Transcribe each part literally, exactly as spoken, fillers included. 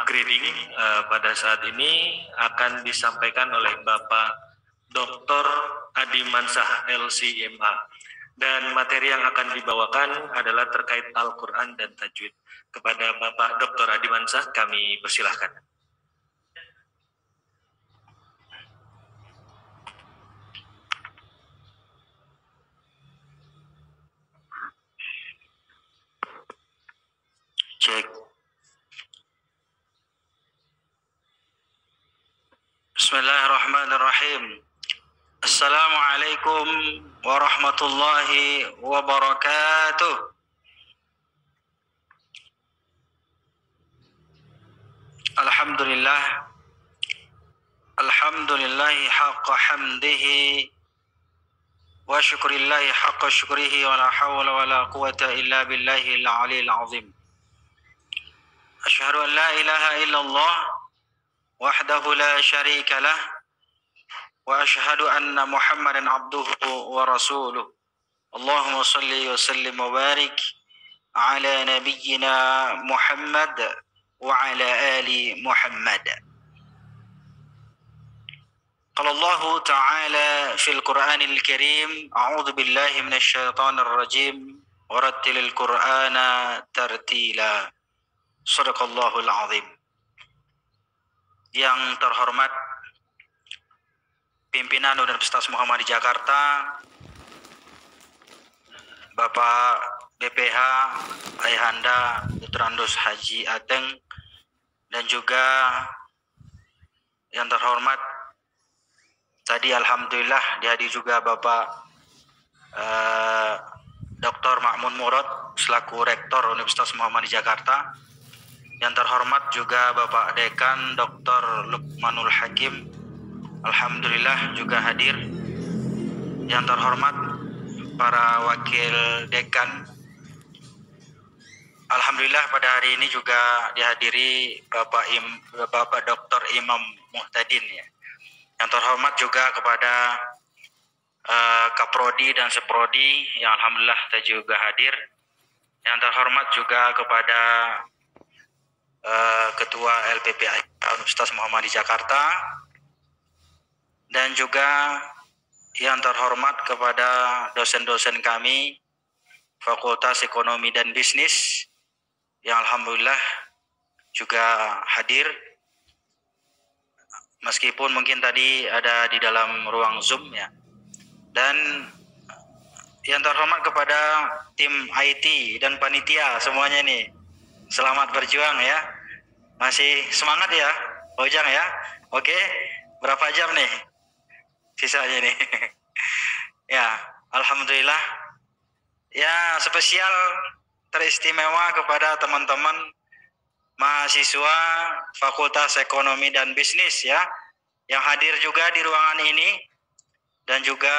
upgrading uh, pada saat ini akan disampaikan oleh Bapak Doktor Adi Mansah L C M A, dan materi yang akan dibawakan adalah terkait Al-Quran dan Tajwid. Kepada Bapak Doktor Adi Mansah kami persilahkan. Cek. Bismillahirrahmanirrahim. Assalamualaikum warahmatullahi wabarakatuh. Alhamdulillah. Alhamdulillahi haqqa hamdihi wa syukrillahi haqqa syukrihi wa la hawla wa la quwata illa billahi al-'aliyyil 'azim. Asyhadu an la ilaha illallah wahdahu la syarika lah wa asyhadu anna Muhammadan abduhu wa rasuluh. Allahumma salli wa sallim wa barik ala nabiyyina Muhammad wa ala ali Muhammad. Qala Allah ta'ala fil Qur'anil Karim, a'udzu billahi minasy syaithanir rajim wa rattilil Qur'ana tartila. Shadaqallahul azim. Yang terhormat pimpinan Universitas Muhammad di Jakarta, Bapak B P H Ayahanda Doktor Andos Haji Ateng, dan juga yang terhormat tadi alhamdulillah dihadiri juga Bapak eh, Doktor Ma'mun Murad selaku Rektor Universitas Muhammad di Jakarta. Yang terhormat juga Bapak Dekan Doktor Lukmanul Hakim, alhamdulillah juga hadir. Yang terhormat para wakil dekan, alhamdulillah pada hari ini juga dihadiri Bapak Im, Bapak Doktor Imam Muhtadin ya. Yang terhormat juga kepada uh, Kaprodi dan Seprodi yang alhamdulillah tadi juga hadir. Yang terhormat juga kepada Uh, Ketua L P P I Universitas Muhammad di Jakarta, dan juga yang terhormat kepada dosen-dosen kami Fakultas Ekonomi dan Bisnis yang alhamdulillah juga hadir, meskipun mungkin tadi ada di dalam ruang Zoom ya. Dan yang terhormat kepada tim I T dan panitia semuanya nih, selamat berjuang ya. Masih semangat ya, Ojang ya. Oke, berapa jam nih sisanya nih? Ya, alhamdulillah. Ya, spesial teristimewa kepada teman-teman mahasiswa Fakultas Ekonomi dan Bisnis ya, yang hadir juga di ruangan ini, dan juga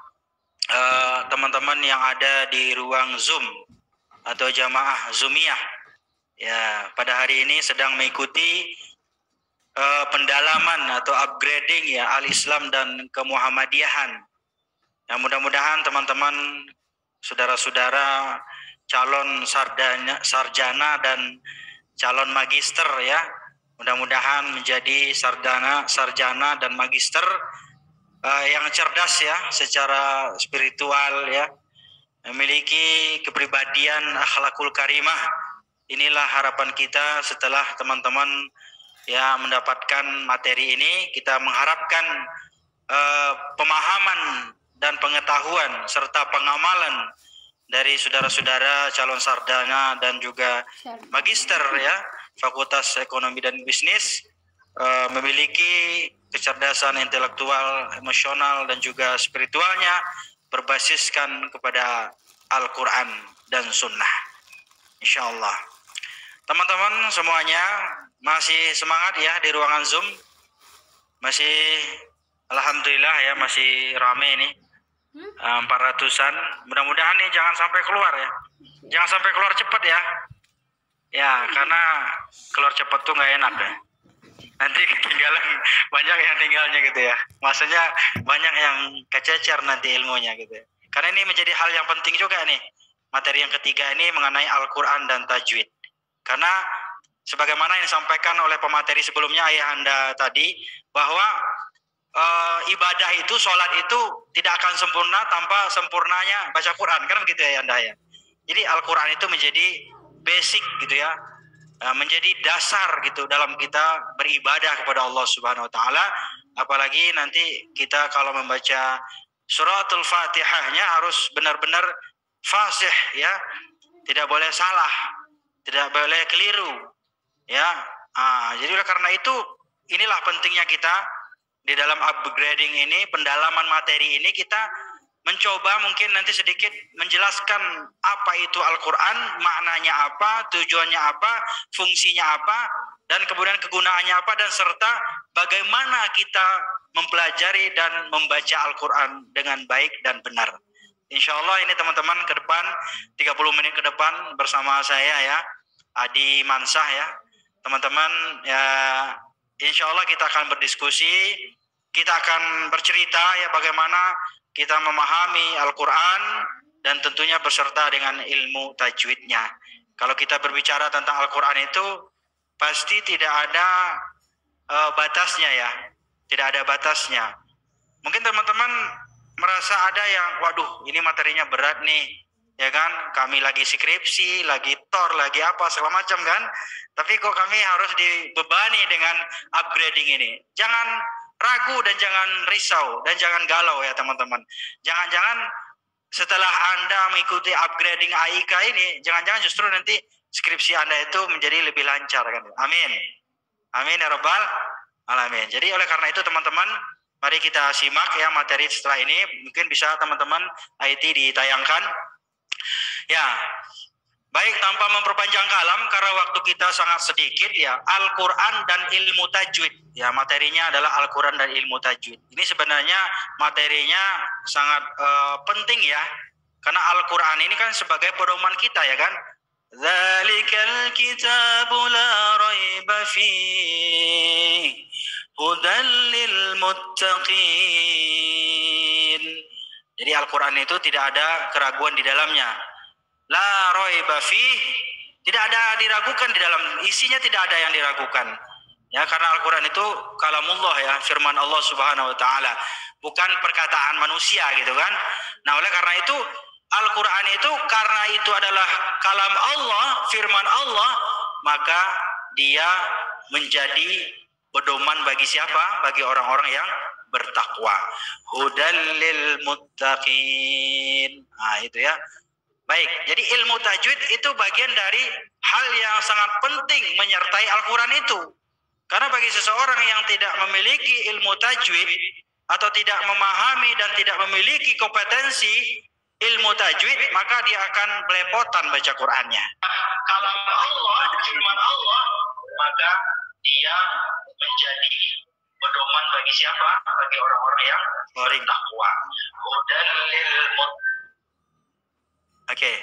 eh, teman-teman yang ada di ruang Zoom atau jamaah Zoomiyah. Ya, pada hari ini sedang mengikuti uh, pendalaman atau upgrading ya Al-Islam dan Kemuhammadiyahan. Ya, mudah-mudahan teman-teman, saudara-saudara calon sardana, sarjana dan calon magister ya, mudah-mudahan menjadi sardana, sarjana dan magister uh, yang cerdas ya secara spiritual ya, memiliki kepribadian akhlakul karimah. Inilah harapan kita setelah teman-teman ya mendapatkan materi ini. Kita mengharapkan uh, pemahaman dan pengetahuan serta pengamalan dari saudara-saudara calon sarjana dan juga magister ya Fakultas Ekonomi dan Bisnis, uh, memiliki kecerdasan intelektual, emosional dan juga spiritualnya berbasiskan kepada Al-Quran dan Sunnah, insya Allah. Teman-teman semuanya masih semangat ya di ruangan Zoom? Masih alhamdulillah ya, masih rame nih, empat ratusan. Mudah-mudahan nih jangan sampai keluar ya. Jangan sampai keluar cepat ya. Ya, karena keluar cepat tuh nggak enak ya. Nanti ketinggalan, banyak yang tinggalnya gitu ya. Maksudnya banyak yang kececer nanti ilmunya gitu ya. Karena ini menjadi hal yang penting juga nih. Materi yang ketiga ini mengenai Al-Quran dan Tajwid. Karena sebagaimana yang disampaikan oleh pemateri sebelumnya ayahanda tadi, bahwa e, ibadah itu, sholat itu tidak akan sempurna tanpa sempurnanya baca Quran, kan begitu ya ayahanda ya. Jadi Al-Quran itu menjadi basic gitu ya, menjadi dasar gitu dalam kita beribadah kepada Allah Subhanahu wa taala. Apalagi nanti kita kalau membaca suratul Fatihahnya harus benar-benar fasih ya. Tidak boleh salah, tidak boleh keliru ya. Ah, jadi karena itu inilah pentingnya kita di dalam upgrading ini, pendalaman materi ini, kita mencoba mungkin nanti sedikit menjelaskan apa itu Al-Quran, maknanya apa, tujuannya apa, fungsinya apa, dan kemudian kegunaannya apa, dan serta bagaimana kita mempelajari dan membaca Al-Quran dengan baik dan benar. Insya Allah ini teman-teman ke depan, tiga puluh menit ke depan bersama saya ya, Adi Mansah ya. Teman-teman ya, insya Allah kita akan berdiskusi, kita akan bercerita ya bagaimana kita memahami Al-Quran dan tentunya beserta dengan ilmu tajwidnya. Kalau kita berbicara tentang Al-Quran itu pasti tidak ada uh, batasnya ya, tidak ada batasnya. Mungkin teman-teman merasa ada yang, waduh ini materinya berat nih, ya kan? Kami lagi skripsi, lagi tor, lagi apa segala macam kan? Tapi kok kami harus dibebani dengan upgrading ini? Jangan ragu dan jangan risau dan jangan galau ya teman-teman. Jangan-jangan setelah Anda mengikuti upgrading A I K ini, jangan-jangan justru nanti skripsi Anda itu menjadi lebih lancar kan. Amin. Amin ya rabbal alamin. Jadi oleh karena itu teman-teman, mari kita simak ya materi setelah ini. Mungkin bisa teman-teman I T ditayangkan. Ya. Baik, tanpa memperpanjang kalam karena waktu kita sangat sedikit ya, Al-Quran dan ilmu tajwid. Ya, materinya adalah Al-Quran dan ilmu tajwid. Ini sebenarnya materinya sangat uh, penting ya, karena Al-Quran ini kan sebagai pedoman kita ya kan. Dzalikal kitabu la raiba fihi hudan lil muttaqin. Jadi Al-Quran itu tidak ada keraguan di dalamnya. La raiba fih, tidak ada diragukan di dalam isinya, tidak ada yang diragukan. Ya, karena Al-Qur'an itu kalamullah ya, firman Allah Subhanahu wa taala, bukan perkataan manusia gitu kan. Nah, oleh karena itu Al-Qur'an itu karena itu adalah kalam Allah, firman Allah, maka dia menjadi pedoman bagi siapa? Bagi orang-orang yang bertakwa. Hudal lil muttaqin. Nah, itu ya. Baik, jadi ilmu tajwid itu bagian dari hal yang sangat penting menyertai Al-Quran itu. Karena bagi seseorang yang tidak memiliki ilmu tajwid atau tidak memahami dan tidak memiliki kompetensi ilmu tajwid, maka dia akan belepotan baca Qurannya. Kalau Allah, firman Allah, maka dia menjadi pedoman bagi siapa? Bagi orang-orang yang bertakwa. Hudan lil muttaqin. Oke, okay.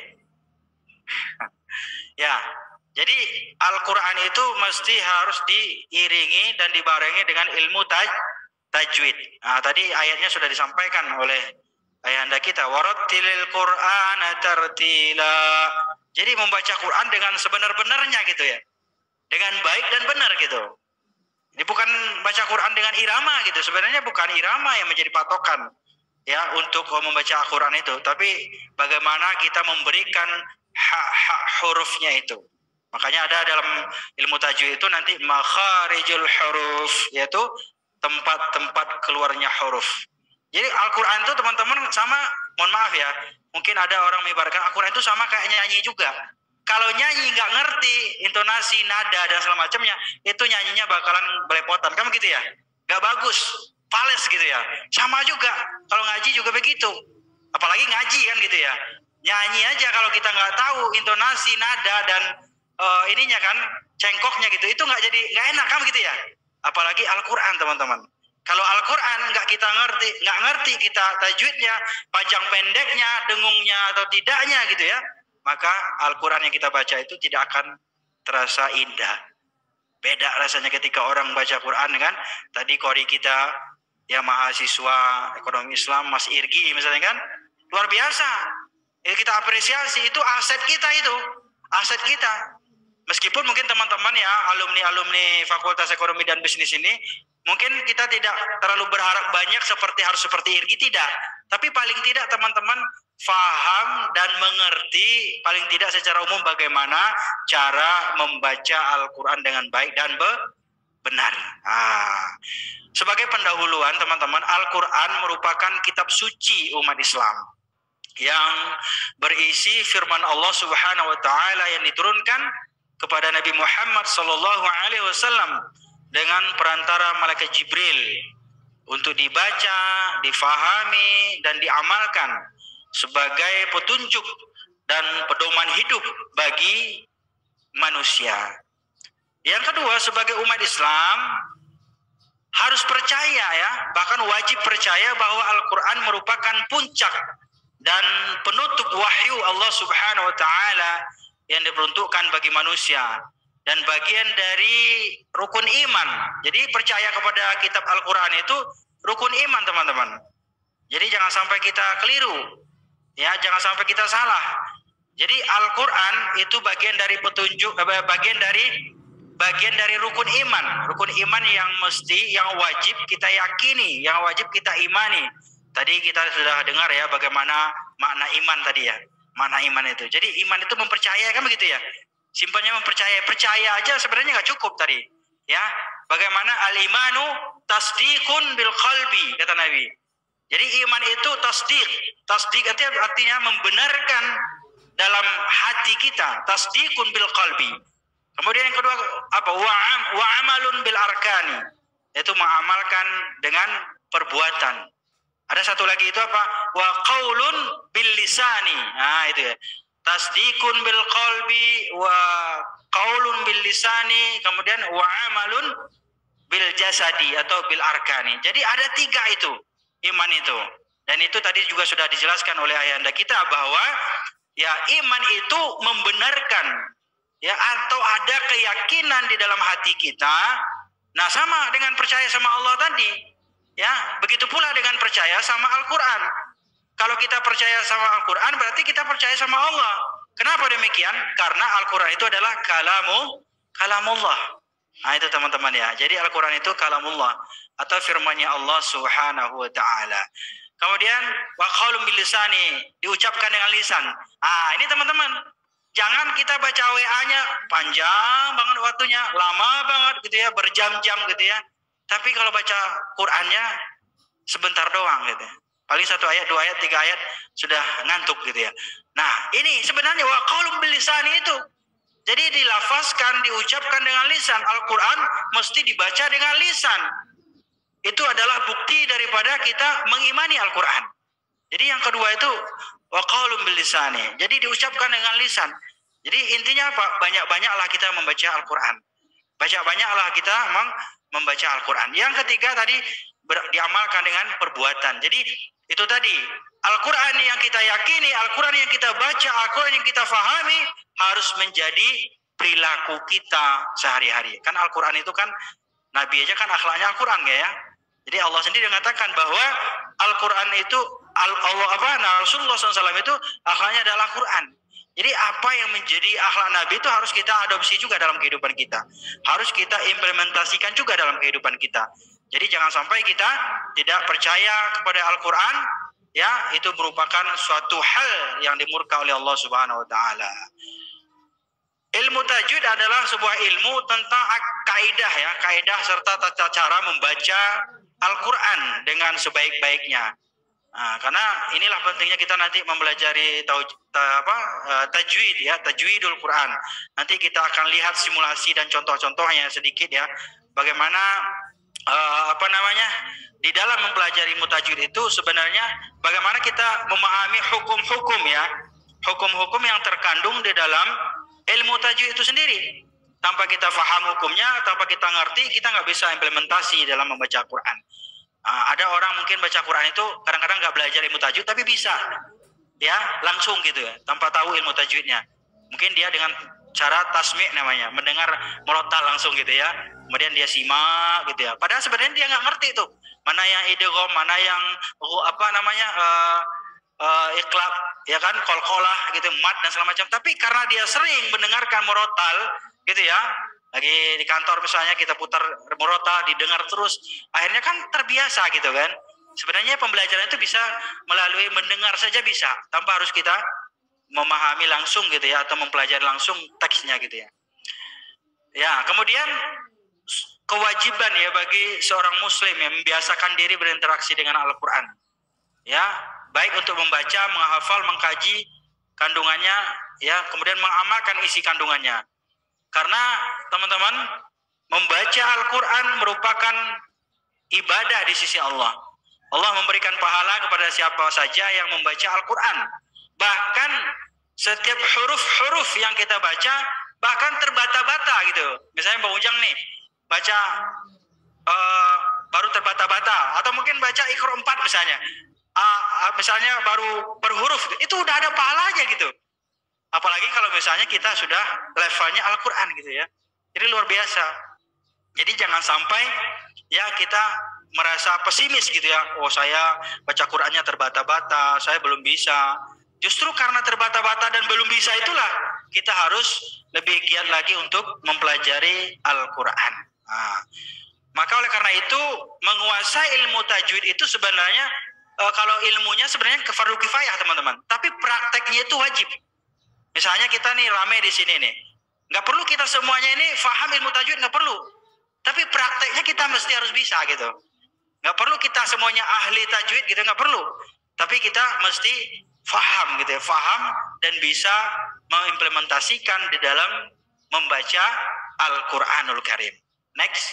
Ya, jadi Al-Quran itu mesti harus diiringi dan dibarengi dengan ilmu taj tajwid. Nah, tadi ayatnya sudah disampaikan oleh ayahanda kita. Warattilil Qur'ana tartila. Jadi membaca Quran dengan sebenar-benarnya gitu ya, dengan baik dan benar gitu. Ini bukan baca Quran dengan irama gitu. Sebenarnya bukan irama yang menjadi patokan ya untuk membaca Al-Quran itu, tapi bagaimana kita memberikan hak-hak hurufnya itu. Makanya ada dalam ilmu tajwid itu nanti makharijul huruf, yaitu tempat-tempat keluarnya huruf. Jadi Al-Quran itu teman-teman sama, mohon maaf ya, mungkin ada orang mengibaratkan Al-Quran itu sama kayak nyanyi juga. Kalau nyanyi nggak ngerti intonasi, nada dan segala macamnya, itu nyanyinya bakalan belepotan, kan begitu ya? Nggak bagus, fales gitu ya. Sama juga kalau ngaji juga begitu, apalagi ngaji kan gitu ya. Nyanyi aja kalau kita nggak tahu intonasi, nada dan uh, ininya kan cengkoknya gitu, itu nggak jadi nggak enak kan gitu ya. Apalagi Al-Quran teman-teman. Kalau Al-Quran nggak kita ngerti, nggak ngerti kita tajwidnya, panjang pendeknya, dengungnya atau tidaknya gitu ya, maka Al-Quran yang kita baca itu tidak akan terasa indah. Beda rasanya ketika orang baca Quran kan. Tadi kori kita ya, mahasiswa ekonomi Islam Mas Irgi misalnya kan, luar biasa ya, kita apresiasi, itu aset kita, itu aset kita Meskipun mungkin teman-teman ya, alumni-alumni Fakultas Ekonomi dan Bisnis ini, mungkin kita tidak terlalu berharap banyak seperti harus seperti Irgi, tidak. Tapi paling tidak teman-teman faham dan mengerti paling tidak secara umum bagaimana cara membaca Al-Quran dengan baik dan benar. Nah, sebagai pendahuluan teman-teman, Al-Quran merupakan kitab suci umat Islam yang berisi firman Allah Subhanahu wa taala yang diturunkan kepada Nabi Muhammad sallallahu alaihi wasallam dengan perantara malaikat Jibril untuk dibaca, difahami dan diamalkan sebagai petunjuk dan pedoman hidup bagi manusia. Yang kedua, sebagai umat Islam harus percaya ya, bahkan wajib percaya bahwa Al-Quran merupakan puncak dan penutup wahyu Allah Subhanahu wa taala yang diperuntukkan bagi manusia dan bagian dari rukun iman. Jadi percaya kepada kitab Al-Quran itu rukun iman teman-teman. Jadi jangan sampai kita keliru, ya jangan sampai kita salah. Jadi Al-Quran itu bagian dari petunjuk, bagian dari bagian dari rukun iman, rukun iman yang mesti, yang wajib kita yakini, yang wajib kita imani. Tadi kita sudah dengar ya bagaimana makna iman tadi ya. Mana iman itu? Jadi iman itu mempercayai, kan begitu ya? Simpelnya mempercayai. Percaya aja sebenarnya nggak cukup tadi. Ya, bagaimana al-imanu tasdiqun bil qalbi, kata Nabi. Jadi iman itu tasdiq. Tasdiq artinya, artinya membenarkan dalam hati kita. Tasdiqun bil qalbi. Kemudian yang kedua apa? Wa wa amalun bil arkani. Yaitu mengamalkan dengan perbuatan. Ada satu lagi itu apa? Wa qaulun bil lisani. Nah, itu ya. Tasdiqun bil qalbi wa qaulun bil lisani, kemudian wa amalun bil jasadi atau bil arkani. Jadi ada tiga itu iman itu. Dan itu tadi juga sudah dijelaskan oleh ayahanda kita bahwa ya iman itu membenarkan ya atau ada keyakinan di dalam hati kita. Nah, sama dengan percaya sama Allah tadi. Ya, begitu pula dengan percaya sama Al-Quran. Kalau kita percaya sama Al-Quran, berarti kita percaya sama Allah. Kenapa demikian? Karena Al-Quran itu adalah kalamu, kalamullah. Nah itu teman-teman ya. Jadi Al-Quran itu kalamullah atau firman-Nya Allah Subhanahu wa taala. Kemudian wa qaulun bil lisani, diucapkan dengan lisan. Ah, ini teman-teman. Jangan kita baca W A-nya panjang banget waktunya, lama banget gitu ya, berjam-jam gitu ya. Tapi kalau baca Qur'annya sebentar doang gitu. Paling satu ayat, dua ayat, tiga ayat sudah ngantuk gitu ya. Nah, ini sebenarnya wa qaulun bil lisani itu. Jadi dilafazkan, diucapkan dengan lisan. Al-Qur'an mesti dibaca dengan lisan. Itu adalah bukti daripada kita mengimani Al-Qur'an. Jadi yang kedua itu wa qaulun bil lisani. Jadi diucapkan dengan lisan. Jadi intinya apa? Banyak-banyaklah kita membaca Al-Qur'an. Banyak-banyaklah kita memang membaca Al-Quran. Yang ketiga tadi ber, diamalkan dengan perbuatan. Jadi itu tadi Al-Quran yang kita yakini, Al-Quran yang kita baca, Al-Quran yang kita fahami harus menjadi perilaku kita sehari-hari. Kan Al-Quran itu kan Nabi aja kan akhlaknya Al-Quran ya. Jadi Allah sendiri mengatakan bahwa Al-Quran itu Allah apa? Nah, Rasulullah shallallahu alaihi wasallam itu akhlaknya adalah Quran. Jadi apa yang menjadi akhlak Nabi itu harus kita adopsi juga dalam kehidupan kita. Harus kita implementasikan juga dalam kehidupan kita. Jadi jangan sampai kita tidak percaya kepada Al-Quran, ya itu merupakan suatu hal yang dimurka oleh Allah Subhanahu Wa Taala. Ilmu tajwid adalah sebuah ilmu tentang kaidah ya, kaidah serta tata cara membaca Al-Quran dengan sebaik-baiknya. Nah, karena inilah pentingnya kita nanti mempelajari tau, ta, apa, tajwid ya, tajwidul Quran. Nanti kita akan lihat simulasi dan contoh-contohnya sedikit ya. Bagaimana uh, apa namanya di dalam mempelajari mutajwid itu sebenarnya bagaimana kita memahami hukum-hukum ya, hukum-hukum yang terkandung di dalam ilmu tajwid itu sendiri. Tanpa kita faham hukumnya, tanpa kita ngerti, kita nggak bisa implementasi dalam membaca Quran. Uh, ada orang mungkin baca Quran itu kadang-kadang nggak belajar ilmu tajwid tapi bisa ya langsung gitu ya tanpa tahu ilmu tajwidnya. Mungkin dia dengan cara tasmi' namanya, mendengar merotal langsung gitu ya. Kemudian dia simak gitu ya. Padahal sebenarnya dia nggak ngerti tuh mana yang idgham, mana yang apa namanya uh, uh, iqlab ya kan, qalqalah gitu, mat dan segala macam. Tapi karena dia sering mendengarkan merotal, gitu ya. Lagi di kantor misalnya kita putar murota, didengar terus, akhirnya kan terbiasa gitu kan. Sebenarnya pembelajaran itu bisa melalui mendengar saja bisa, tanpa harus kita memahami langsung gitu ya, atau mempelajari langsung teksnya gitu ya. Ya, kemudian kewajiban ya bagi seorang muslim yang membiasakan diri berinteraksi dengan Al-Quran. Ya, baik untuk membaca, menghafal, mengkaji kandungannya, ya, kemudian mengamalkan isi kandungannya. Karena teman-teman, membaca Al-Quran merupakan ibadah di sisi Allah. Allah memberikan pahala kepada siapa saja yang membaca Al-Quran. Bahkan setiap huruf-huruf yang kita baca, bahkan terbata-bata gitu. Misalnya Mbak Ujang nih, baca uh, baru terbata-bata. Atau mungkin baca Iqra empat misalnya. Uh, misalnya baru berhuruf, itu udah ada pahalanya gitu. Apalagi kalau misalnya kita sudah levelnya Al-Quran gitu ya. Jadi luar biasa. Jadi jangan sampai ya kita merasa pesimis gitu ya. Oh, saya baca Qurannya terbata-bata, saya belum bisa. Justru karena terbata-bata dan belum bisa itulah kita harus lebih giat lagi untuk mempelajari Al-Quran. Nah, maka oleh karena itu menguasai ilmu tajwid itu sebenarnya e, kalau ilmunya sebenarnya fardu kifayah teman-teman. Tapi prakteknya itu wajib. Misalnya kita nih rame di sini nih, nggak perlu kita semuanya ini faham ilmu tajwid, nggak perlu. Tapi prakteknya kita mesti harus bisa gitu. Nggak perlu kita semuanya ahli tajwid gitu, nggak perlu. Tapi kita mesti faham gitu ya, faham dan bisa mengimplementasikan di dalam membaca Al-Quranul Karim. Next.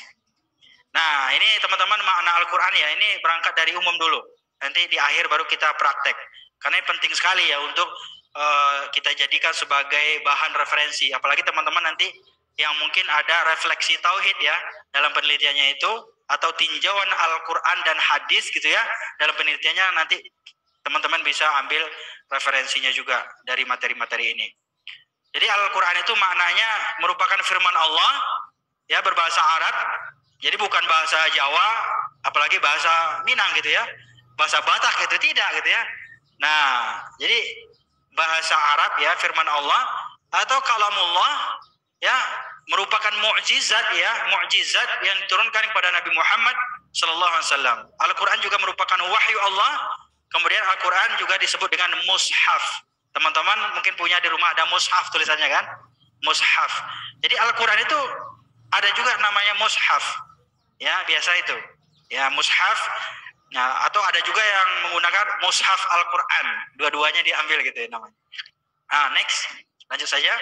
Nah ini teman-teman makna Al-Quran ya, ini berangkat dari umum dulu. Nanti di akhir baru kita praktek. Karena ini penting sekali ya untuk Uh, kita jadikan sebagai bahan referensi, apalagi teman-teman nanti yang mungkin ada refleksi tauhid ya dalam penelitiannya itu, atau tinjauan Al-Quran dan hadis gitu ya dalam penelitiannya, nanti teman-teman bisa ambil referensinya juga dari materi-materi ini. Jadi Al-Quran itu maknanya merupakan firman Allah ya, berbahasa Arab, jadi bukan bahasa Jawa apalagi bahasa Minang gitu ya, bahasa Batak itu tidak gitu ya. Nah jadi bahasa Arab ya, firman Allah atau kalamullah ya, merupakan mukjizat ya, mukjizat yang diturunkan kepada Nabi Muhammad sallallahu alaihi wasallam. Al-Qur'an juga merupakan wahyu Allah. Kemudian Al-Qur'an juga disebut dengan mushaf. Teman-teman mungkin punya di rumah ada mushaf tulisannya kan? Mushaf. Jadi Al-Qur'an itu ada juga namanya mushaf. Ya, biasa itu. Ya, mushaf. Nah, atau ada juga yang menggunakan mushaf Al-Quran. Dua-duanya diambil gitu ya namanya. Nah, next. Lanjut saja.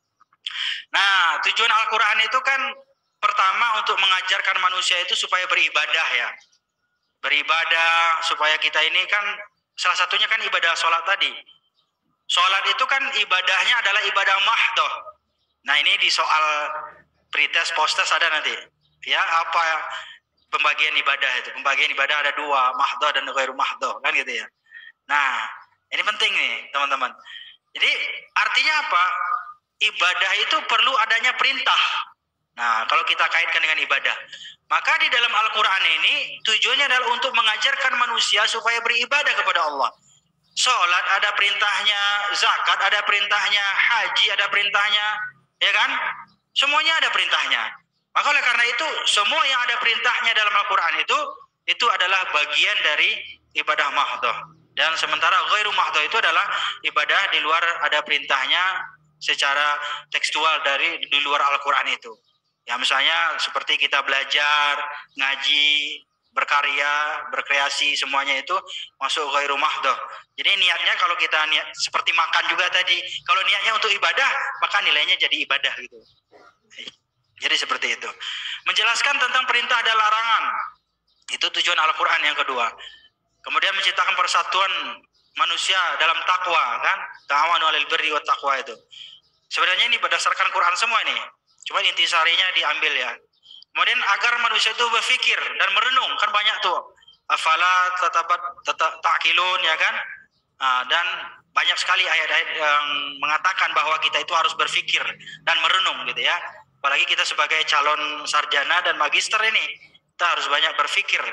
Nah, tujuan Al-Quran itu kan pertama untuk mengajarkan manusia itu supaya beribadah ya. Beribadah supaya kita ini kan, salah satunya kan ibadah sholat tadi. Sholat itu kan ibadahnya adalah ibadah mahdoh. Nah, ini di soal pretest postes ada nanti. Ya, apa ya? Pembagian ibadah itu, pembagian ibadah ada dua, mahdoh dan ghairu mahdoh kan gitu ya. Nah ini penting nih teman-teman. Jadi artinya apa? Ibadah itu perlu adanya perintah. Nah kalau kita kaitkan dengan ibadah, maka di dalam Al-Quran ini tujuannya adalah untuk mengajarkan manusia supaya beribadah kepada Allah. Sholat ada perintahnya, zakat ada perintahnya, haji ada perintahnya, ya kan? Semuanya ada perintahnya. Maka oleh karena itu semua yang ada perintahnya dalam Al-Quran itu itu adalah bagian dari ibadah mahdoh. Dan sementara ghairu mahdoh itu adalah ibadah di luar ada perintahnya secara tekstual dari di luar Al-Quran itu. Ya misalnya seperti kita belajar, ngaji, berkarya, berkreasi, semuanya itu masuk ghairu mahdoh. Jadi niatnya kalau kita niat seperti makan juga tadi, kalau niatnya untuk ibadah maka nilainya jadi ibadah gitu. Jadi seperti itu. Menjelaskan tentang perintah dan larangan. Itu tujuan Al-Quran yang kedua. Kemudian menciptakan persatuan manusia dalam takwa kan? Ta'awanu 'alal birri wat taqwa itu. Sebenarnya ini berdasarkan Quran semua ini. Cuma intisarinya diambil ya. Kemudian agar manusia itu berpikir dan merenung, kan banyak tuh. Afala tatabat ta'qilun ya kan? Nah, dan banyak sekali ayat-ayat yang mengatakan bahwa kita itu harus berpikir dan merenung gitu ya. Apalagi kita sebagai calon sarjana dan magister ini, kita harus banyak berpikir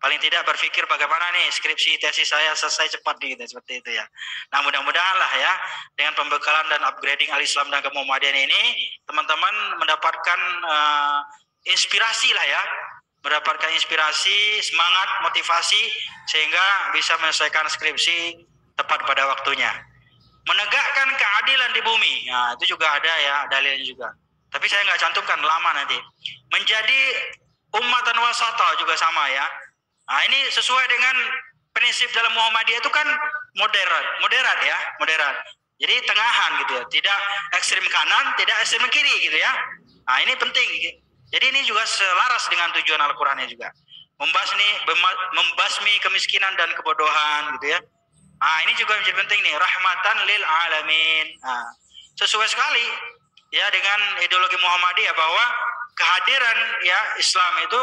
paling tidak berpikir bagaimana nih skripsi tesis saya selesai cepat gitu, seperti itu ya. Nah mudah-mudahan lah ya dengan pembekalan dan upgrading Al-Islam dan Kemuhammadiyaan ini teman-teman mendapatkan uh, inspirasi lah ya, mendapatkan inspirasi, semangat, motivasi sehingga bisa menyelesaikan skripsi tepat pada waktunya. Menegakkan keadilan di bumi, nah itu juga ada ya dalilnya juga. Tapi saya nggak cantumkan lama nanti. Menjadi ummatan wasata juga sama ya. Nah ini sesuai dengan prinsip dalam Muhammadiyah itu kan moderat, moderat ya, moderat. Jadi tengahan gitu ya, tidak ekstrim kanan, tidak ekstrim kiri gitu ya. Nah ini penting. Jadi ini juga selaras dengan tujuan Al-Qur'annya juga. Membasmi, membasmi kemiskinan dan kebodohan gitu ya. Nah ini juga menjadi penting nih, rahmatan lil alamin. Nah, sesuai sekali ya dengan ideologi Muhammadiyah bahwa kehadiran ya Islam itu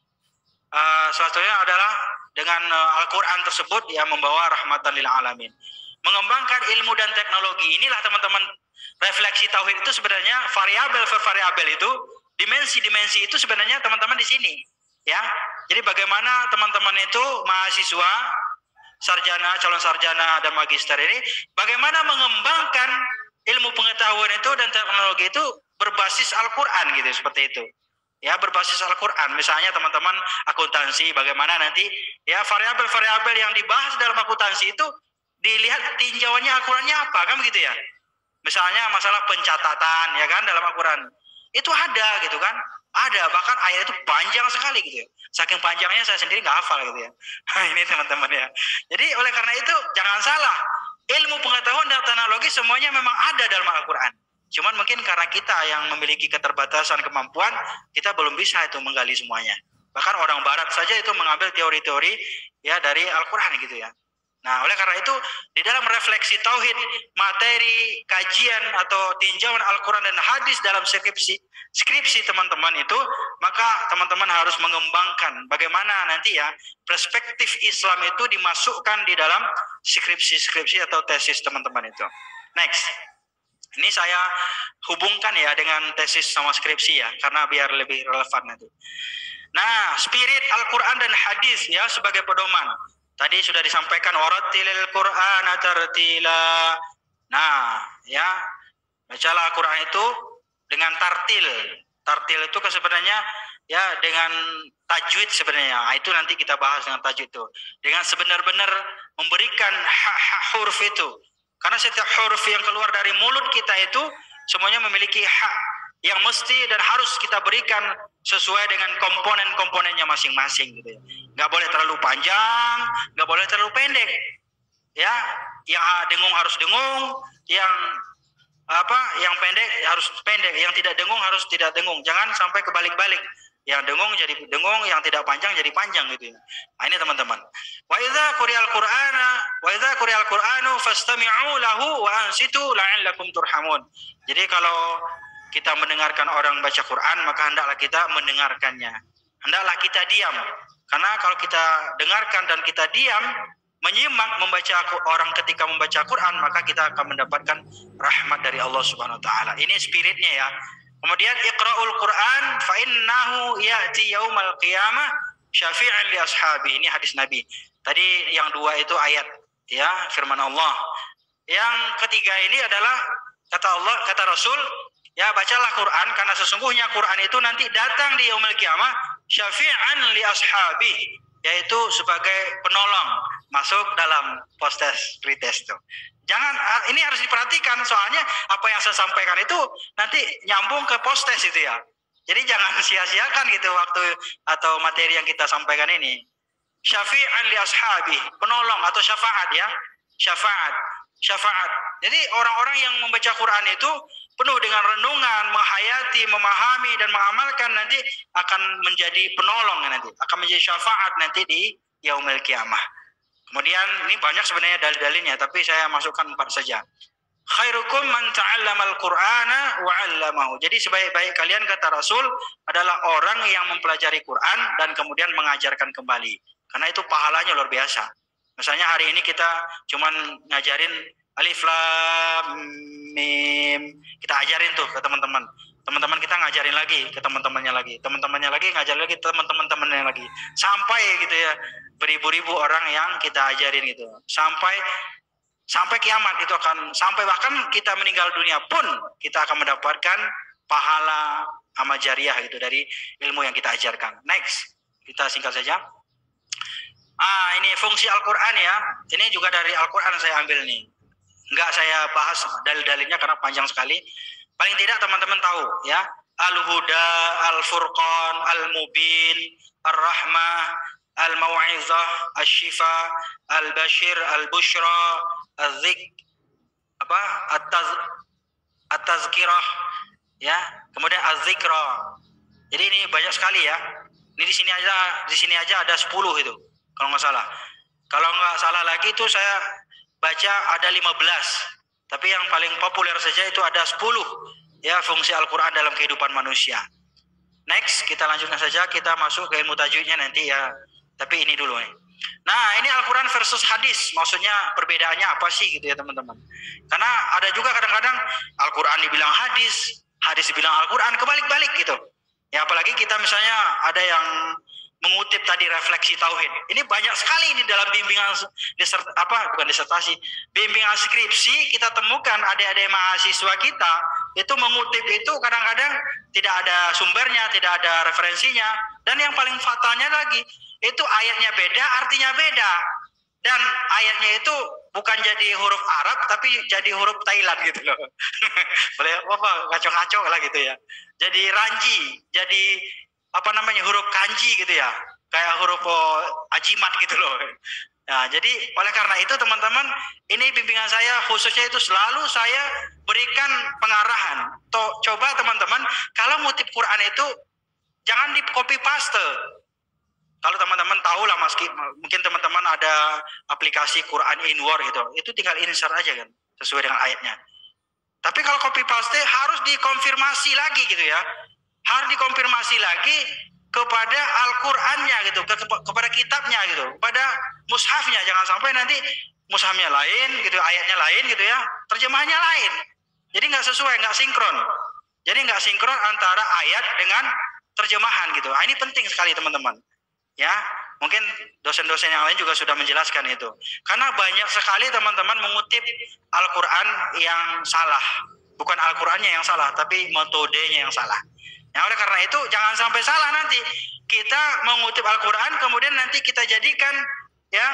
uh, salah satunya adalah dengan uh, Al-Quran tersebut yang membawa rahmatan lil alamin. Mengembangkan ilmu dan teknologi, inilah teman-teman refleksi tauhid itu sebenarnya variabel per variabel itu, dimensi-dimensi itu sebenarnya teman-teman di sini ya. Jadi bagaimana teman-teman itu mahasiswa sarjana, calon sarjana dan magister ini bagaimana mengembangkan ilmu pengetahuan itu dan teknologi itu berbasis Al-Quran gitu, seperti itu ya, berbasis Al-Quran. Misalnya teman-teman akuntansi, bagaimana nanti ya variabel-variabel yang dibahas dalam akuntansi itu dilihat tinjauannya Al-Qurannya apa, kan begitu ya. Misalnya masalah pencatatan ya kan dalam Al-Quran itu ada gitu kan, ada, bahkan ayat itu panjang sekali gitu ya. Saking panjangnya saya sendiri nggak hafal gitu ya. Nah, ini teman-teman ya. Jadi oleh karena itu jangan salah, ilmu pengetahuan dan teknologi semuanya memang ada dalam Al-Quran. Cuman mungkin karena kita yang memiliki keterbatasan kemampuan, kita belum bisa itu menggali semuanya. Bahkan orang Barat saja itu mengambil teori-teori ya dari Al-Quran gitu ya. Nah, oleh karena itu di dalam refleksi tauhid, materi kajian atau tinjauan Al-Quran dan hadis dalam skripsi skripsi teman-teman itu, maka teman-teman harus mengembangkan bagaimana nanti ya perspektif Islam itu dimasukkan di dalam skripsi-skripsi atau tesis teman-teman itu. Next. Ini saya hubungkan ya dengan tesis sama skripsi ya, karena biar lebih relevan nanti. Nah, spirit Al-Quran dan hadis ya sebagai pedoman. Tadi sudah disampaikan warattilil Qur'ana tartila. Nah, ya, bacalah Al-Quran itu dengan tartil. Tartil itu kan sebenarnya ya dengan tajwid sebenarnya. Nah, itu nanti kita bahas dengan tajwid itu. Dengan sebenar-benar memberikan hak-hak huruf itu. Karena setiap huruf yang keluar dari mulut kita itu semuanya memiliki hak yang mesti dan harus kita berikan sesuai dengan komponen-komponennya masing-masing gitu ya. Nggak boleh terlalu panjang, nggak boleh terlalu pendek. Ya, yang dengung harus dengung, yang apa, yang pendek harus pendek, yang tidak dengung harus tidak dengung. Jangan sampai kebalik-balik. Yang dengung jadi dengung, yang tidak panjang jadi panjang gitu. Nah, ini teman-teman. Wa idza quri'al Qur'ana wa idza quri'al Qur'anu fastami'u lahu wa ansitu la'allakum turhamun. Jadi kalau kita mendengarkan orang baca Quran, maka hendaklah kita mendengarkannya. Hendaklah kita diam. Karena kalau kita dengarkan dan kita diam, menyimak membaca orang ketika membaca Quran, maka kita akan mendapatkan rahmat dari Allah Subhanahu wa taala. Ini spiritnya ya. Kemudian iqra'ul Quran fa innahu ya'ti yaumal qiyamah syafi'an li ashabi. Ini hadis Nabi. Tadi yang dua itu ayat ya, firman Allah. Yang ketiga ini adalah kata Allah, kata Rasul, ya bacalah Quran karena sesungguhnya Quran itu nanti datang di yaumul qiyamah syafi'an li ashabi, yaitu sebagai penolong masuk dalam post test pretest tuh. Jangan, ini harus diperhatikan soalnya apa yang saya sampaikan itu nanti nyambung ke post test itu ya. Jadi jangan sia-siakan gitu waktu atau materi yang kita sampaikan ini. Syafi'an li ashabi, penolong atau syafaat ya. Syafaat, syafaat. Jadi orang-orang yang membaca Quran itu penuh dengan renungan, menghayati, memahami dan mengamalkan nanti akan menjadi penolong nanti, akan menjadi syafaat nanti di yaumil qiyamah. Kemudian ini banyak sebenarnya dalil-dalilnya, tapi saya masukkan empat saja. Khairukum man ta'allamal Qur'ana wa 'allamahu. Jadi sebaik-baik kalian kata Rasul adalah orang yang mempelajari Quran dan kemudian mengajarkan kembali. Karena itu pahalanya luar biasa. Misalnya hari ini kita cuman ngajarin alif lam mim, kita ajarin tuh ke teman-teman. Teman-teman kita ngajarin lagi ke teman-temannya lagi, teman-temannya lagi ngajarin lagi teman-teman-temannya lagi, sampai gitu ya beribu-ribu orang yang kita ajarin gitu, sampai sampai kiamat itu akan, sampai bahkan kita meninggal dunia pun kita akan mendapatkan pahala amal jariah gitu dari ilmu yang kita ajarkan. Next, kita singkat saja. Ah, ini fungsi Al-Quran ya. Ini juga dari Al-Quran saya ambil nih. Enggak saya bahas dalil-dalilnya karena panjang sekali. Paling tidak teman-teman tahu ya. Al-Huda, Al-Furqan, Al-Mubin, Ar-Rahmah, Al-Mau'izah, Al-Shifa, Al-Bashir, Al-Bushra, Al-Zik, apa? At-Taz, At-Tazkirah, ya. Kemudian Az-Zikra. Jadi ini banyak sekali ya. Ini di sini aja, di sini aja ada sepuluh itu, kalau nggak salah. Kalau nggak salah lagi itu saya baca ada lima belas. Tapi yang paling populer saja itu ada sepuluh ya fungsi Al-Quran dalam kehidupan manusia. Next, kita lanjutkan saja, kita masuk ke ilmu tajwidnya nanti ya. Tapi ini dulu nih. Nah, ini Al-Quran versus hadis. Maksudnya perbedaannya apa sih gitu ya teman-teman. Karena ada juga kadang-kadang Al-Quran dibilang hadis, hadis dibilang Al-Quran, kebalik-balik gitu. Ya apalagi kita misalnya ada yang mengutip tadi refleksi tauhid. Ini banyak sekali di dalam bimbingan disert, apa bukan disertasi, bimbingan skripsi kita temukan adik-adik mahasiswa kita itu mengutip itu kadang-kadang tidak ada sumbernya, tidak ada referensinya, dan yang paling fatalnya lagi itu ayatnya beda, artinya beda, dan ayatnya itu bukan jadi huruf Arab tapi jadi huruf Thailand gitu loh. Boleh apa kacau-kacau lah gitu ya. Jadi ranji, jadi apa namanya huruf kanji gitu ya, kayak huruf oh, ajimat gitu loh. Nah, jadi oleh karena itu teman-teman, ini bimbingan saya khususnya itu selalu saya berikan pengarahan. Toh, coba teman-teman, kalau ngutip Quran itu jangan di copy paste. Kalau teman-teman tahu lah, mas, mungkin teman-teman ada aplikasi Quran in War gitu, itu tinggal insert aja kan, sesuai dengan ayatnya. Tapi kalau copy paste harus dikonfirmasi lagi gitu ya. Harus dikonfirmasi lagi kepada Al-Qur'annya gitu, ke, ke, kepada kitabnya gitu, kepada mushafnya. Jangan sampai nanti mushafnya lain gitu, ayatnya lain gitu ya, terjemahannya lain. Jadi nggak sesuai, nggak sinkron. Jadi nggak sinkron antara ayat dengan terjemahan gitu. Nah, ini penting sekali teman-teman. Ya, mungkin dosen-dosen yang lain juga sudah menjelaskan itu. Karena banyak sekali teman-teman mengutip Al-Qur'an yang salah. Bukan Al-Qur'annya yang salah, tapi metodenya yang salah. Nah, oleh karena itu jangan sampai salah nanti kita mengutip Al-Quran kemudian nanti kita jadikan ya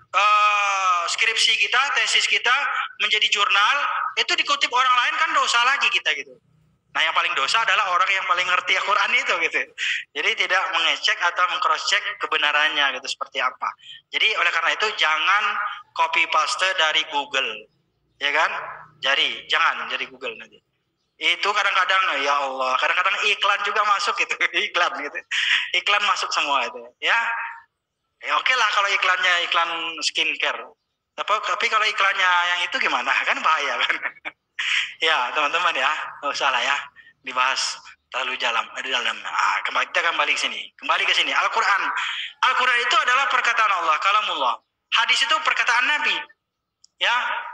uh, skripsi kita, tesis kita menjadi jurnal, itu dikutip orang lain kan dosa lagi kita gitu. Nah, yang paling dosa adalah orang yang paling ngerti Al-Quran itu gitu. Jadi tidak mengecek atau meng-cross check kebenarannya gitu seperti apa. Jadi oleh karena itu jangan copy paste dari Google, ya kan? Jadi jangan dari Google nanti. Itu kadang-kadang ya Allah, kadang-kadang iklan juga masuk gitu, iklan gitu, iklan masuk semua itu, ya. Ya oke okay lah kalau iklannya iklan skincare, tapi, tapi kalau iklannya yang itu gimana? Kan bahaya kan? Ya teman-teman ya, nggak usah lah ya dibahas terlalu dalam, di dalam. Ah, kembali kita kembali ke sini, kembali ke sini. Al-Quran, Al-Quran itu adalah perkataan Allah, kalamullah. Hadis itu perkataan Nabi, ya.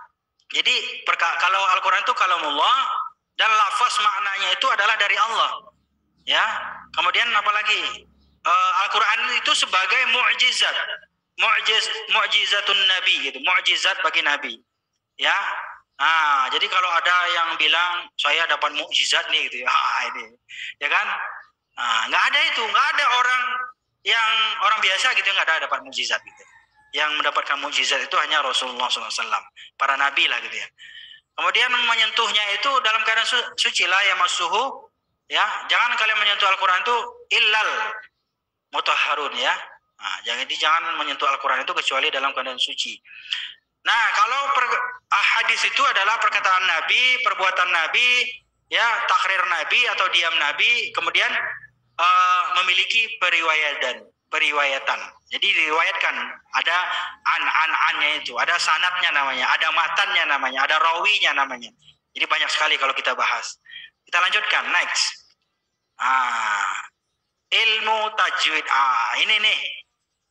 Jadi perka, kalau Al-Quran itu kalamullah. Dan lafaz maknanya itu adalah dari Allah, ya. Kemudian apalagi uh, Al-Quran itu sebagai mukjizat, mukjiz, mukjizatun Nabi gitu, mukjizat bagi Nabi, ya. Nah, jadi kalau ada yang bilang saya dapat mukjizat nih gitu, ya, ini, ya kan? Nah, nggak ada itu, nggak ada orang yang orang biasa gitu nggak ada dapat mukjizat gitu. Yang mendapatkan mukjizat itu hanya Rasulullah shallallahu alaihi wasallam, para nabi lah gitu ya. Kemudian menyentuhnya itu dalam keadaan su suci lah ya masuhu, ya. Jangan kalian menyentuh Al-Quran itu illal mutahharun ya. Nah, jadi jangan menyentuh Al-Quran itu kecuali dalam keadaan suci. Nah, kalau per, ah, hadis itu adalah perkataan Nabi, perbuatan Nabi, ya, takrir Nabi atau diam Nabi, kemudian uh, memiliki periwayatan, periwayatan. Jadi diriwayatkan, ada an-an-annya itu, ada sanadnya namanya, ada matannya namanya, ada rawinya namanya. Jadi banyak sekali kalau kita bahas. Kita lanjutkan, next. Ah, ilmu tajwid. Ah, ini nih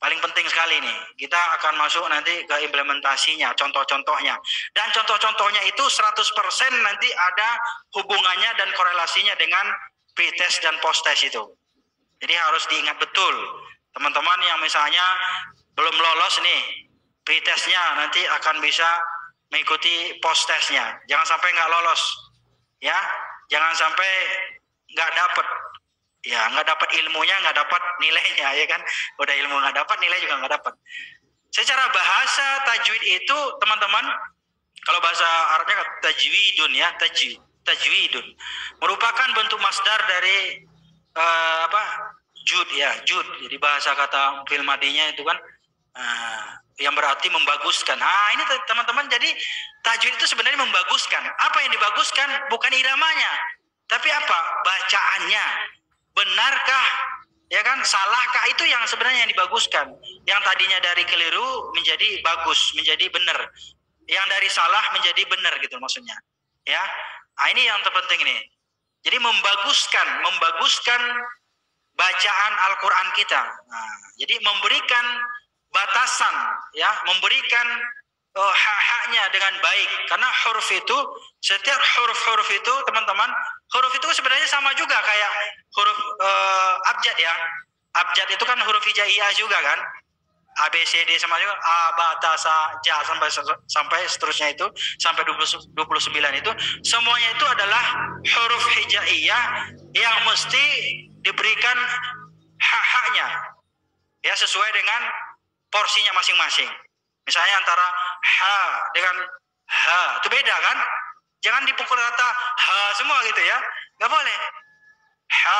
Paling penting sekali nih. Kita akan masuk nanti ke implementasinya, contoh-contohnya. Dan contoh-contohnya itu seratus persen nanti ada hubungannya dan korelasinya dengan pretest dan post-test itu. Jadi harus diingat betul. Teman-teman yang misalnya belum lolos nih, pretestnya nanti akan bisa mengikuti post-testnya. Jangan sampai nggak lolos. Ya, jangan sampai nggak dapet. Ya, nggak dapat ilmunya, nggak dapat nilainya, ya kan? Udah ilmu nggak dapat, nilai juga nggak dapat. Secara bahasa tajwid itu, teman-teman, kalau bahasa Arabnya tajwidun ya, tajwid, tajwidun, merupakan bentuk masdar dari uh, apa? Jud ya, jud. Jadi bahasa kata fi'il madinya itu kan uh, yang berarti membaguskan. Ah, ini teman-teman, jadi tajwid itu sebenarnya membaguskan. Apa yang dibaguskan? Bukan iramanya, tapi apa? Bacaannya. Benarkah, ya kan, salahkah, itu yang sebenarnya yang dibaguskan. Yang tadinya dari keliru menjadi bagus, menjadi benar. Yang dari salah menjadi benar gitu maksudnya. Ya, nah, ini yang terpenting ini. Jadi membaguskan, membaguskan bacaan Al-Quran kita. Nah, jadi memberikan batasan, ya, memberikan uh, hak-haknya dengan baik. Karena huruf itu, setiap huruf-huruf itu, teman-teman, huruf itu sebenarnya sama juga kayak huruf uh, abjad ya. Abjad itu kan huruf hijaiyah juga kan. A, B, C, D sama juga. A, ba, ta, sa, ja sampai sampai seterusnya itu, sampai dua puluh sembilan itu, semuanya itu adalah huruf hijaiyah yang mesti diberikan hak-haknya. Ya, sesuai dengan porsinya masing-masing. Misalnya antara ha dengan ha itu beda kan? Jangan dipukul rata ha semua gitu ya. Nggak boleh. Ha,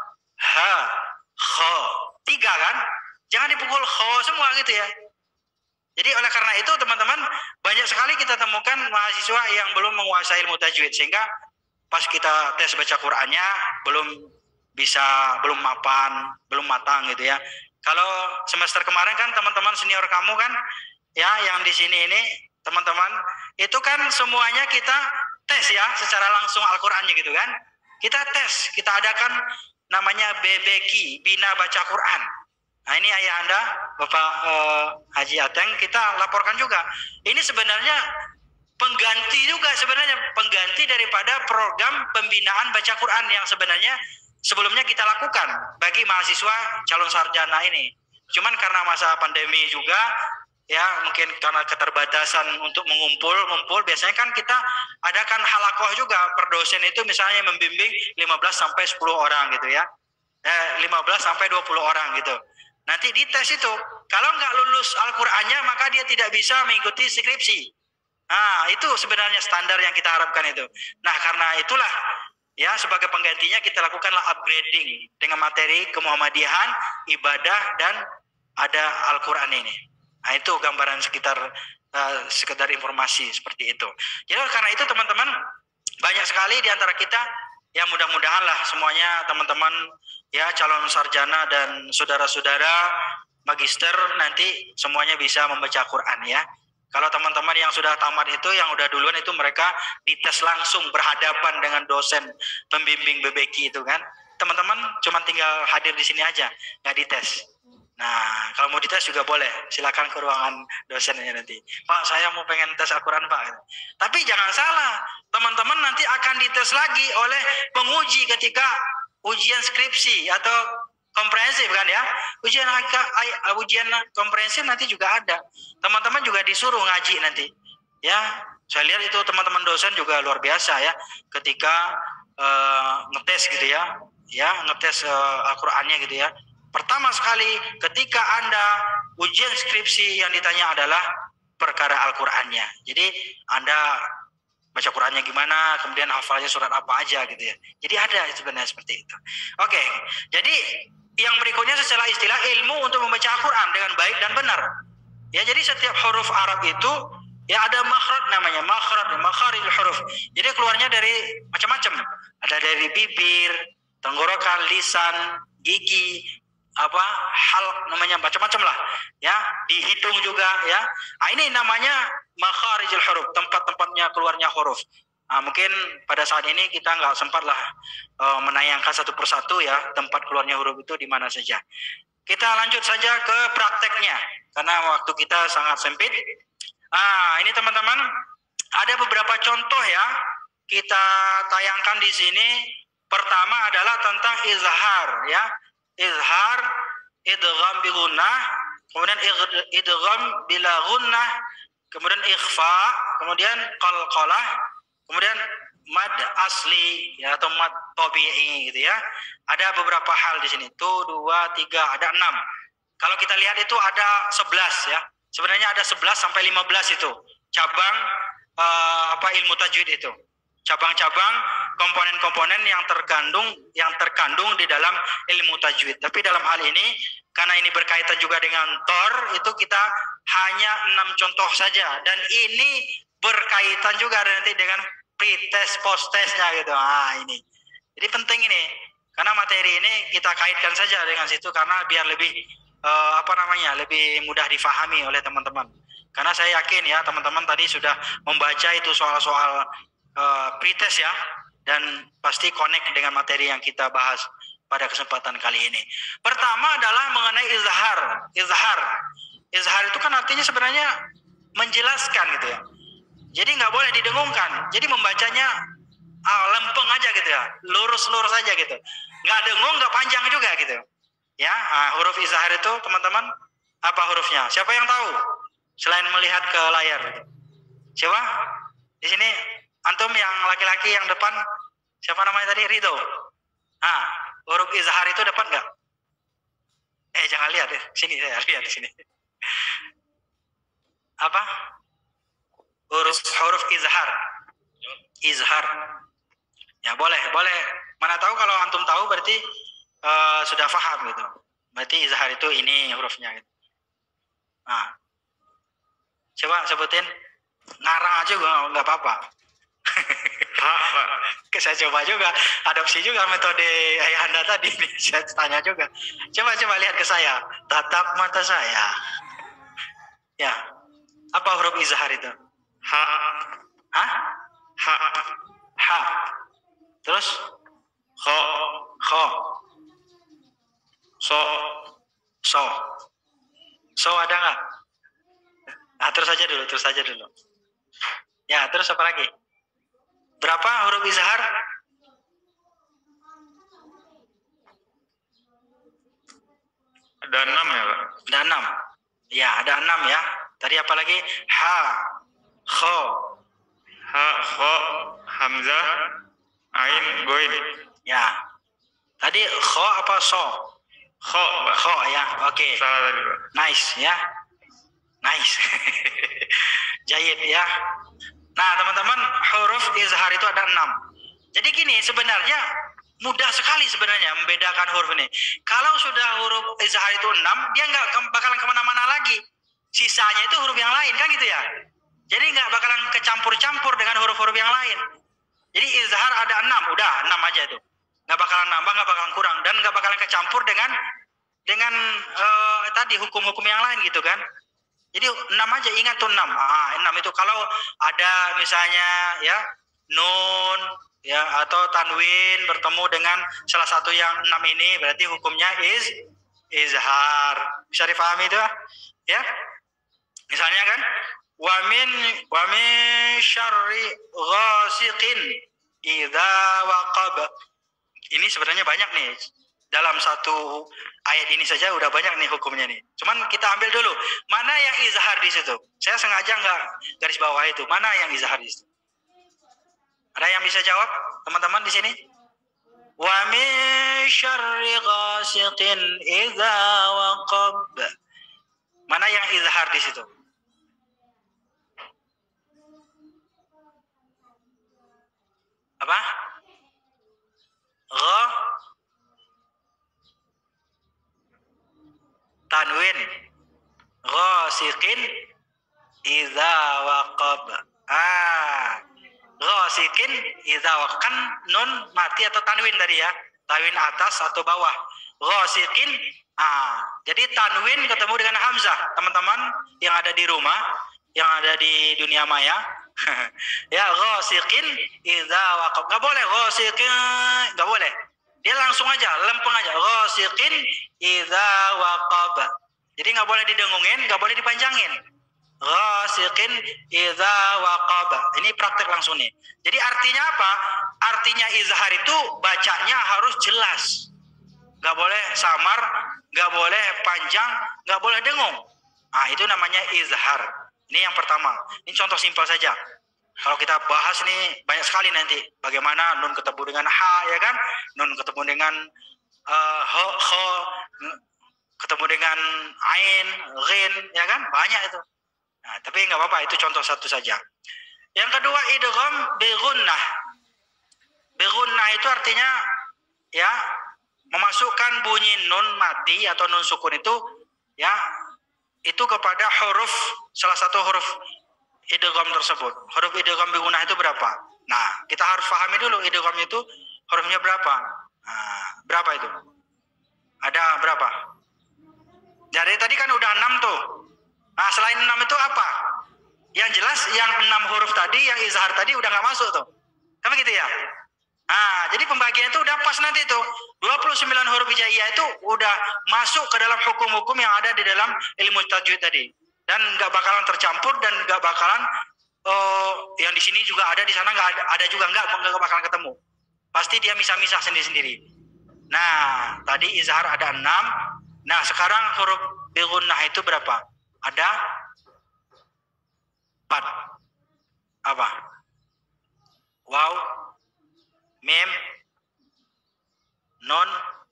ha, kho. Tiga kan? Jangan dipukul kho semua gitu ya. Jadi oleh karena itu teman-teman, banyak sekali kita temukan mahasiswa yang belum menguasai ilmu tajwid. Sehingga pas kita tes baca Qur'annya belum bisa, belum mapan, belum matang gitu ya. Kalau semester kemarin kan teman-teman senior kamu kan, ya yang di sini ini teman-teman, itu kan semuanya kita tes ya secara langsung Al-Qur'annya gitu kan. Kita tes, kita adakan namanya B B Q, Bina Baca Quran. Nah ini ayah Anda, Bapak eh, Haji Ateng, kita laporkan juga. Ini sebenarnya pengganti juga sebenarnya, pengganti daripada program pembinaan baca Quran yang sebenarnya sebelumnya kita lakukan bagi mahasiswa calon sarjana ini. Cuman karena masa pandemi juga, ya mungkin karena keterbatasan untuk mengumpul-ngumpul, biasanya kan kita adakan halakoh juga per dosen itu, misalnya membimbing lima belas sampai sepuluh orang gitu ya. Eh, lima belas sampai dua puluh orang gitu. Nanti di tes itu, kalau nggak lulus Al-Qur'annya maka dia tidak bisa mengikuti skripsi. Nah, itu sebenarnya standar yang kita harapkan itu. Nah, karena itulah ya sebagai penggantinya kita lakukanlah upgrading dengan materi kemuhammadiyahan, ibadah, dan ada Al-Quran ini. Nah itu gambaran sekitar uh, sekedar informasi seperti itu. Jadi karena itu teman-teman, banyak sekali di antara kita yang mudah-mudahan lah semuanya teman-teman ya calon sarjana dan saudara-saudara magister nanti semuanya bisa membaca Quran ya. Kalau teman-teman yang sudah tamat itu, yang udah duluan itu mereka dites langsung berhadapan dengan dosen pembimbing B B Q itu kan. Teman-teman cuma tinggal hadir di sini aja, nggak dites. Nah, kalau mau dites juga boleh, silakan ke ruangan dosennya nanti. Pak, saya mau pengen tes Al-Quran Pak. Tapi jangan salah, teman-teman nanti akan dites lagi oleh penguji ketika ujian skripsi atau komprehensif kan ya. Ujian ujian komprehensif nanti juga ada. Teman-teman juga disuruh ngaji nanti. Ya, saya lihat itu teman-teman dosen juga luar biasa ya. Ketika uh, ngetes gitu ya, ya ngetes uh, Al-Qur'annya gitu ya. Pertama sekali ketika Anda ujian skripsi yang ditanya adalah perkara Al-Qur'annya. Jadi Anda baca Qur'annya gimana, kemudian hafalnya surat apa aja gitu ya. Jadi ada sebenarnya seperti itu. Oke, jadi yang berikutnya secara istilah ilmu untuk membaca Al-Quran dengan baik dan benar. Ya, jadi setiap huruf Arab itu ya ada makhraj namanya, makhraj, makharij huruf. Jadi keluarnya dari macam-macam. Ada dari bibir, tenggorokan, lisan, gigi, apa, halq namanya, macam-macam lah. Ya, di hidung juga ya. Nah, ini namanya makharijul huruf, tempat-tempatnya keluarnya huruf. Nah, mungkin pada saat ini kita nggak sempat lah uh, menayangkan satu persatu ya tempat keluarnya huruf itu di mana saja. Kita lanjut saja ke prakteknya karena waktu kita sangat sempit. Ah, ini teman-teman ada beberapa contoh ya. Kita tayangkan di sini. Pertama adalah tentang izhar ya. Izhar, idgham bi gunnah, kemudian idgham bila gunnah, kemudian ikhfa, kemudian qalqalah, kemudian mad asli ya atau mad tabi'i gitu ya. Ada beberapa hal di sini. Tuh dua, tiga, ada enam. Kalau kita lihat itu ada sebelas ya. Sebenarnya ada sebelas sampai lima belas itu cabang uh, apa ilmu tajwid itu. Cabang-cabang komponen-komponen yang terkandung yang terkandung di dalam ilmu tajwid. Tapi dalam hal ini karena ini berkaitan juga dengan tor, itu kita hanya enam contoh saja dan ini berkaitan juga nanti dengan pretest post-testnya gitu. Ah ini. Jadi penting ini karena materi ini kita kaitkan saja dengan situ karena biar lebih uh, apa namanya lebih mudah difahami oleh teman-teman. Karena saya yakin ya teman-teman tadi sudah membaca itu soal-soal uh, pretest ya dan pasti connect dengan materi yang kita bahas pada kesempatan kali ini. Pertama adalah mengenai izhar. Izhar. Izhar itu kan artinya sebenarnya menjelaskan gitu ya. Jadi nggak boleh didengungkan. Jadi membacanya ah, lempeng aja gitu ya, lurus-lurus aja gitu. Nggak dengung, nggak panjang juga gitu. Ya, nah, huruf izhar itu teman-teman apa hurufnya? Siapa yang tahu? Selain melihat ke layar. Siapa? Di sini antum yang laki-laki yang depan siapa namanya tadi? Ridho. Ah, huruf izhar itu dapat nggak? Eh jangan lihat ya, sini saya lihat di sini. Apa? Huruf huruf izhar. Izhar. Ya boleh, boleh. Mana tahu kalau antum tahu berarti uh, sudah paham gitu. Berarti izhar itu ini hurufnya gitu. Nah. Coba sebutin. Ngarang aja gue nggak apa-apa. Saya coba juga, adopsi juga metode ayahanda tadi nih. Saya tanya juga. Coba-coba lihat ke saya. Tatap mata saya. Ya. Apa huruf izhar itu? Ha. Hah? Ha. Ha. Terus? Kho. Kho. So. So. So ada nggak? Nah, terus aja dulu, terus aja dulu. Ya, terus apa lagi? Berapa huruf izhar? Ada enam ya, Pak? Ada enam. Ya, ada enam ya. Tadi apa lagi? Ha, kho. Ha, kho, hamzah, ain, goin. Ya. Tadi kho apa so? Kho, Pak. Kho ya, oke. Okay. Salah tadi, Pak. Nice ya. Nice. Jayid ya. Nah teman-teman, huruf izhar itu ada enam. Jadi gini, sebenarnya mudah sekali sebenarnya membedakan huruf ini. Kalau sudah huruf izhar itu enam, dia nggak bakalan kemana-mana lagi. Sisanya itu huruf yang lain kan gitu ya. Jadi nggak bakalan kecampur-campur dengan huruf-huruf yang lain. Jadi izhar ada enam, udah enam aja itu. Nggak bakalan nambah, nggak bakalan kurang, dan nggak bakalan kecampur dengan dengan uh, tadi hukum-hukum yang lain gitu kan. Jadi enam aja, ingat tuh enam. Ah, enam itu kalau ada misalnya ya nun ya atau tanwin bertemu dengan salah satu yang enam ini berarti hukumnya is izhar. Bisa dipahami itu ya? Misalnya kan wa min wa min syarri ghasiqin idza waqab. Ini sebenarnya banyak nih. Dalam satu ayat ini saja udah banyak nih hukumnya nih. Cuman kita ambil dulu. Mana yang izhar di situ? Saya sengaja nggak garis bawah itu. Mana yang izhar di situ? Ada yang bisa jawab? Teman-teman di sini? Wa min syarri ghasiqin idza waqab. Mana yang izhar di situ? Apa? Gha tanwin ghasiqin idza waqab. Ah, ghasiqin idza waqab kan nun mati atau tanwin tadi ya. Tanwin atas atau bawah. Ghasiqin ah, jadi tanwin ketemu dengan hamzah. Teman-teman yang ada di rumah, yang ada di dunia maya. Ya, ghasiqin idza waqab. Enggak boleh ghasiqin, enggak boleh. Dia langsung aja, lempeng aja. Ghasiqin idza waqab. Jadi nggak boleh didengungin, nggak boleh dipanjangin. Ghasiqin idza waqaba. Ini praktek langsung nih. Jadi artinya apa? Artinya izhar itu bacanya harus jelas. Nggak boleh samar, nggak boleh panjang, nggak boleh dengung. Ah, itu namanya izhar. Ini yang pertama. Ini contoh simpel saja. Kalau kita bahas nih banyak sekali nanti. Bagaimana nun ketemu dengan ha, ya kan? Nun ketemu dengan uh, ho, ho, ketemu dengan ain, ghin, ya kan? Banyak itu. Nah, tapi nggak apa-apa, itu contoh satu saja. Yang kedua, idgham bi gunnah. Bi gunnah itu artinya ya memasukkan bunyi nun mati atau nun sukun itu ya itu kepada huruf salah satu huruf idgham tersebut. Huruf idgham bi gunnah itu berapa? Nah, kita harus pahami dulu idgham itu hurufnya berapa. Nah, berapa itu? Ada berapa? Jadi tadi kan udah enam tuh. Nah, selain enam itu apa? Yang jelas yang enam huruf tadi, yang izhar tadi udah nggak masuk tuh. Kan begitu ya? Nah, jadi pembagian itu udah pas nanti tuh. dua puluh sembilan huruf hijaiyah itu udah masuk ke dalam hukum-hukum yang ada di dalam ilmu tajwid tadi. Dan nggak bakalan tercampur dan nggak bakalan oh, yang di sini juga ada, di sana nggak ada, ada juga nggak nggak bakalan ketemu. Pasti dia misah-misah sendiri-sendiri. Nah, tadi izhar ada enam. Nah, sekarang huruf bi gunnah itu berapa? Ada empat. Apa? Waw, mim, nun,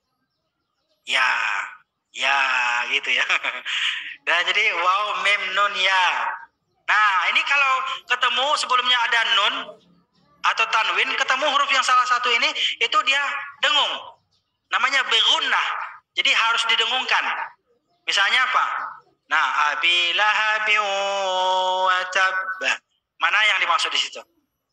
ya, ya gitu ya. Dan jadi waw, mim, nun, ya. Nah, ini kalau ketemu sebelumnya ada nun atau tanwin, ketemu huruf yang salah satu ini, itu dia dengung. Namanya bi gunnah. Jadi harus didengungkan. Misalnya apa? Nah, abi lahabi wa tab. Mana yang dimaksud di situ?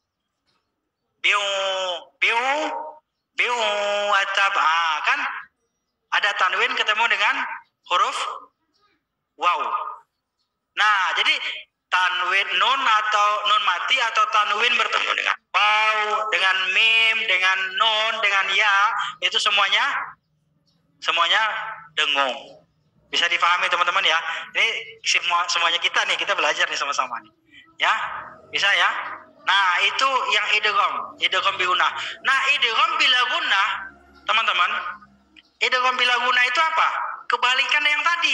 Biu, biu, biu wa tab. Ah, kan ada tanwin ketemu dengan huruf waw. Nah, jadi tanwin nun atau nun mati atau tanwin bertemu dengan waw, dengan mim, dengan nun, dengan ya, itu semuanya semuanya dengung. Bisa dipahami teman-teman ya. Ini semua semuanya kita nih, kita belajar nih sama-sama nih. Ya, bisa ya. Nah, itu yang idgham, idgham bi gunnah. Nah, idgham bila gunnah, teman-teman, idgham bila gunnah itu apa? Kebalikan yang tadi.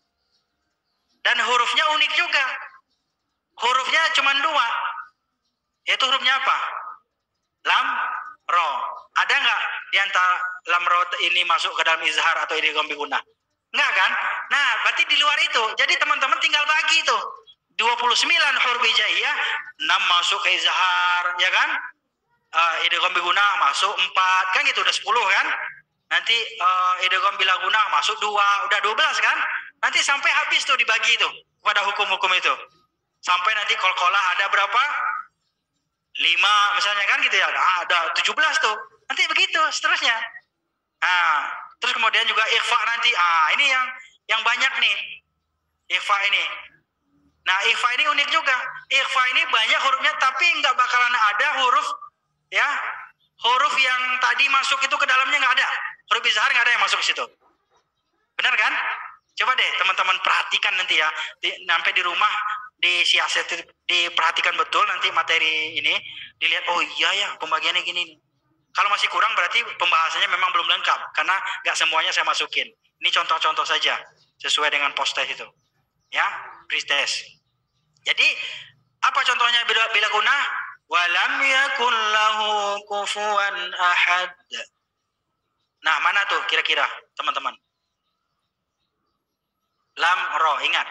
Dan hurufnya unik juga. Hurufnya cuma dua. Yaitu hurufnya apa? Lam, ro. Ada nggak di antara lam, ro ini masuk ke dalam izhar atau idgham bi gunnah? Enggak kan? Nah, berarti di luar itu. Jadi teman-teman tinggal bagi itu. dua puluh sembilan huruf hijaiyah, enam masuk ke izhar, ya kan? Uh, idgham bi gunnah masuk empat, kan gitu, udah sepuluh kan? Nanti uh, idgham bila gunnah masuk dua, udah dua belas kan? Nanti sampai habis tuh dibagi itu pada hukum-hukum itu. Sampai nanti qalqalah ada berapa? lima misalnya kan gitu ya. Nah, ada tujuh belas tuh. Nanti begitu seterusnya. Nah, terus kemudian juga ikhfa nanti. Ah, ini yang yang banyak nih. Ikhfa ini. Nah, ikhfa ini unik juga. Ikhfa ini banyak hurufnya tapi nggak bakalan ada huruf ya. Huruf yang tadi masuk itu ke dalamnya nggak ada. Huruf izhar nggak ada yang masuk ke situ. Benar kan? Coba deh teman-teman perhatikan nanti ya. Di, sampai di rumah disiasat, diperhatikan betul nanti materi ini. Dilihat, oh iya ya pembagiannya gini nih. Kalau masih kurang berarti pembahasannya memang belum lengkap. Karena nggak semuanya saya masukin. Ini contoh-contoh saja. Sesuai dengan post-test itu. Ya, pre-test. Jadi, apa contohnya bila, bila gunnah? Walam yakun lahu kufuwan ahad. Nah, mana tuh kira-kira teman-teman? Lam, ro, ingat.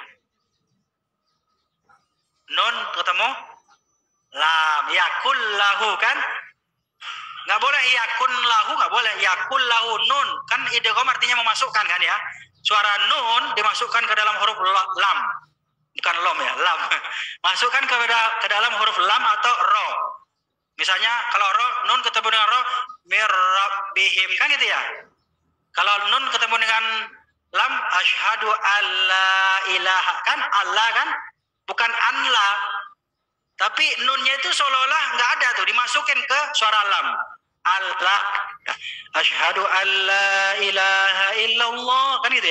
Nun ketemu? Lam, yakun lahu kan? Nggak boleh yakun lahu, nggak boleh yakun lahu nun. Kan idgham artinya memasukkan kan ya. Suara nun dimasukkan ke dalam huruf lam. Bukan lom ya, lam. Masukkan ke, ke dalam huruf lam atau ro. Misalnya kalau ro, nun ketemu dengan ro, mirrabbihim kan gitu ya. Kalau nun ketemu dengan lam, asyhadu alla ilaha kan Allah kan, bukan anla. Tapi nunnya itu seolah-olah nggak ada tuh, dimasukin ke suara lam. Allah, asyhadu alla ilaha illallah kan gitu ya.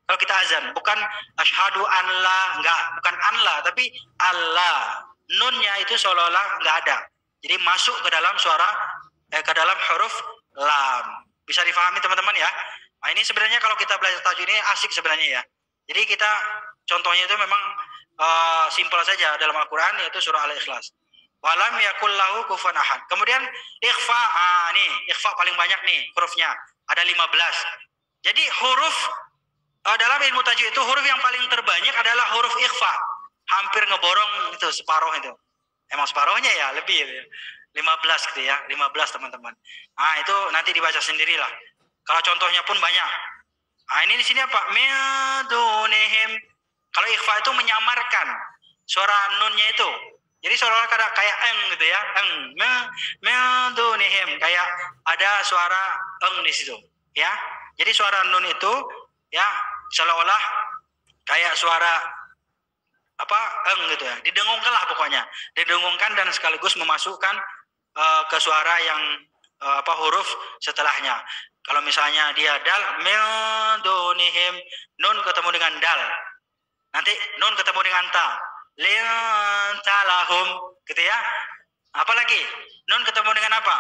Kalau kita azan, bukan asyhadu an la, enggak, bukan an la, tapi Allah. Nunnya itu seolah-olah enggak ada. Jadi masuk ke dalam suara, eh, ke dalam huruf lam. Bisa difahami teman-teman ya? Nah, ini sebenarnya kalau kita belajar tajwid ini asik sebenarnya ya. Jadi kita contohnya itu memang uh, simpel saja dalam Al-Quran, yaitu surah Al-Ikhlas. Walam yakul lahu kufuwan ahad. Kemudian ikhfa, ah nih, ikhfa paling banyak nih hurufnya. Ada lima belas. Jadi huruf uh, dalam ilmu tajwid itu huruf yang paling terbanyak adalah huruf ikhfa. Hampir ngeborong itu separuh itu. Emang separuhnya ya, lebih gitu ya. lima belas gitu ya, lima belas teman-teman. Nah, itu nanti dibaca sendirilah. Kalau contohnya pun banyak. Nah, ini di sini apa? Midunihim. Kalau ikhfa itu menyamarkan suara nunnya itu. Jadi seolah-olah kayak eng gitu ya, eng, me, midunihim, kayak ada suara eng di situ, ya. Jadi suara nun itu ya seolah-olah kayak suara apa eng gitu ya. Didengungkan lah pokoknya. Didengungkan dan sekaligus memasukkan uh, ke suara yang uh, apa huruf setelahnya. Kalau misalnya dia dal, midunihim, nun ketemu dengan dal. Nanti nun ketemu dengan ta. Lintalahum, gitu ya. Apalagi nun ketemu dengan apa?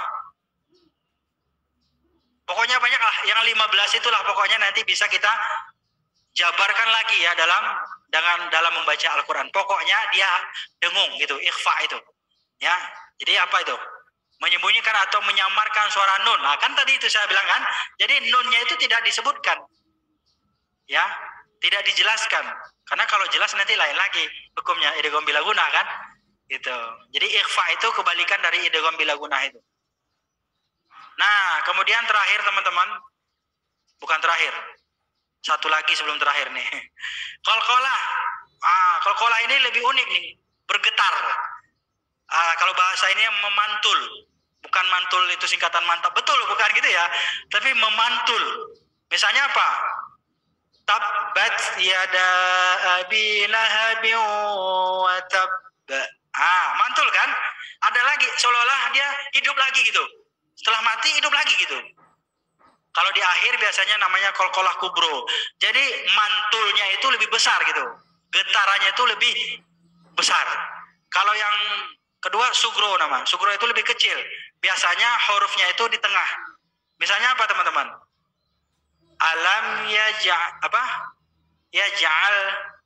Pokoknya banyak lah. Yang lima belas itulah pokoknya nanti bisa kita jabarkan lagi ya dalam dengan dalam membaca Al-Quran. Pokoknya dia dengung gitu, ikhfa itu. Ya, jadi apa itu? Menyembunyikan atau menyamarkan suara nun. Nah, kan tadi itu saya bilang kan. Jadi nunnya itu tidak disebutkan. Ya, tidak dijelaskan. Karena kalau jelas nanti lain lagi hukumnya idgham bila gunah kan? Gitu. Jadi ikhfa itu kebalikan dari idgham bila gunah itu. Nah, kemudian terakhir teman-teman, bukan terakhir. Satu lagi sebelum terakhir nih. Qalqalah. Ah, qalqalah ini lebih unik nih, bergetar. Ah, kalau bahasa ini memantul. Bukan mantul itu singkatan mantap, betul bukan gitu ya. Tapi memantul. Misalnya apa? Tabbat yada abi lahabin wa tab. Ah, mantul kan? Ada lagi seolah-olah dia hidup lagi gitu. Setelah mati hidup lagi gitu. Kalau di akhir biasanya namanya qalqalah kubro. Jadi mantulnya itu lebih besar gitu. Getarannya itu lebih besar. Kalau yang kedua sugro nama. Sugro itu lebih kecil. Biasanya hurufnya itu di tengah. Misalnya apa teman-teman? Alam yaj'al apa? Yaj'al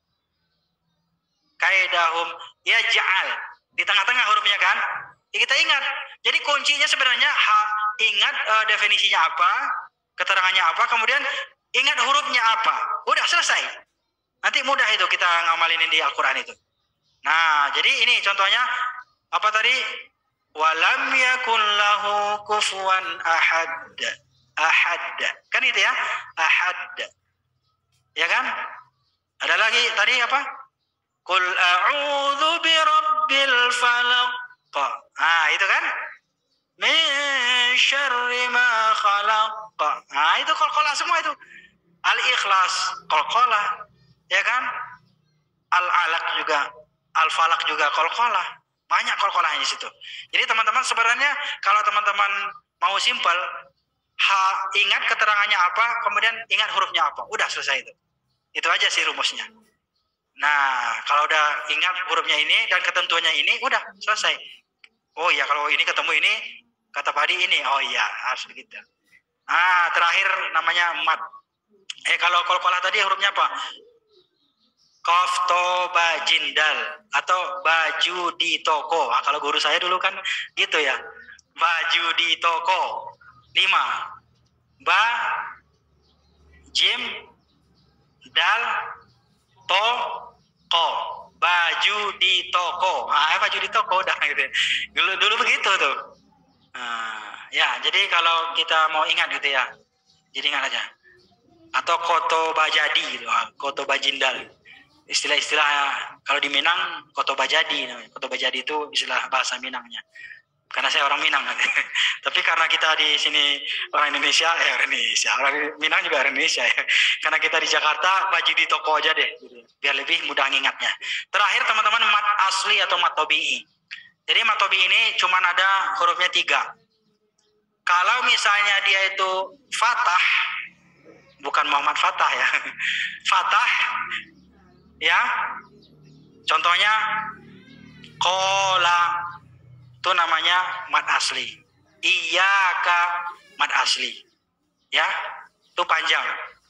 kaidahum yaj'al. Di tengah-tengah hurufnya kan? Ya, kita ingat. Jadi kuncinya sebenarnya ha, ingat uh, definisinya apa, keterangannya apa, kemudian ingat hurufnya apa. Udah selesai. Nanti mudah itu kita ngamalin di Al-Qur'an itu. Nah, jadi ini contohnya apa tadi? Walam yakun lahu kufuwan ahad. Ahad. Kan itu ya? Ahad. Ya kan? Ada lagi tadi apa? Qul a'udzu birabbil falaq. Ah, itu kan? Min syarri ma khalaq. Ah, itu qalqalah semua itu. Al-Ikhlas, qalqalah. Ya kan? Al-Alaq juga, Al-Falaq juga qalqalah. Banyak qalqalahnya di situ. Jadi teman-teman sebenarnya kalau teman-teman mau simpel, ha, ingat keterangannya apa, kemudian ingat hurufnya apa. Udah selesai itu. Itu aja sih rumusnya. Nah, kalau udah ingat hurufnya ini dan ketentuannya ini, udah selesai. Oh iya, kalau ini ketemu ini, kata Padi ini. Oh iya, harus begitu. Ah, terakhir namanya mat. Eh, kalau qalqalah tadi hurufnya apa? Qaf, to, ba, jindal. Atau baju di toko. Nah, kalau guru saya dulu kan gitu ya. Baju di toko. Lima. Ba, jim, dal, to, ko. Baju di toko. Ah, baju di toko udah gitu. Dulu dulu begitu tuh. Nah, ya, jadi kalau kita mau ingat gitu ya. Jadi ingat aja. Atau koto bajadi gitu. Koto bajindal. Istilah-istilah kalau di Minang koto bajadi namanya. Koto bajadi itu istilah bahasa Minangnya. Karena saya orang Minang. Tapi karena kita di sini orang Indonesia, eh orang Indonesia, orang Minang juga orang Indonesia ya. Karena kita di Jakarta, baju di toko aja deh, biar lebih mudah ngingatnya. Terakhir teman-teman, mat asli atau mat tobi'i. Jadi mat tobi'i ini cuma ada hurufnya tiga. Kalau misalnya dia itu Fatah, bukan Muhammad Fatah ya. fathah, ya. Contohnya qala, itu namanya mad asli. Iyyaka, mad asli, ya, itu panjang.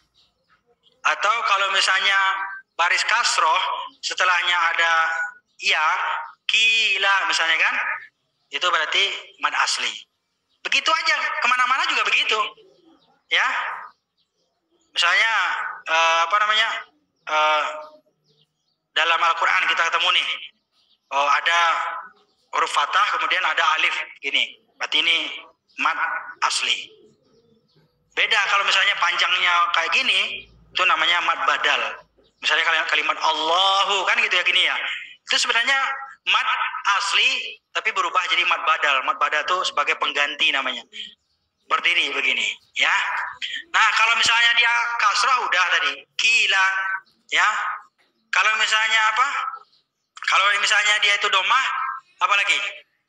Atau kalau misalnya baris kasroh setelahnya ada ya, kila misalnya kan, itu berarti mad asli. Begitu aja, kemana-mana juga begitu, ya. Misalnya uh, apa namanya uh, dalam Al-Quran kita ketemu nih, oh ada huruf fathah kemudian ada alif gini, berarti ini mad asli. Beda kalau misalnya panjangnya kayak gini, itu namanya mad badal. Misalnya kalimat Allahu kan gitu ya gini ya, itu sebenarnya mad asli tapi berubah jadi mad badal. Mad badal itu sebagai pengganti namanya, berdiri begini, ya. Nah kalau misalnya dia kasrah udah tadi kila, ya. Kalau misalnya apa? Kalau misalnya dia itu domah, apa lagi?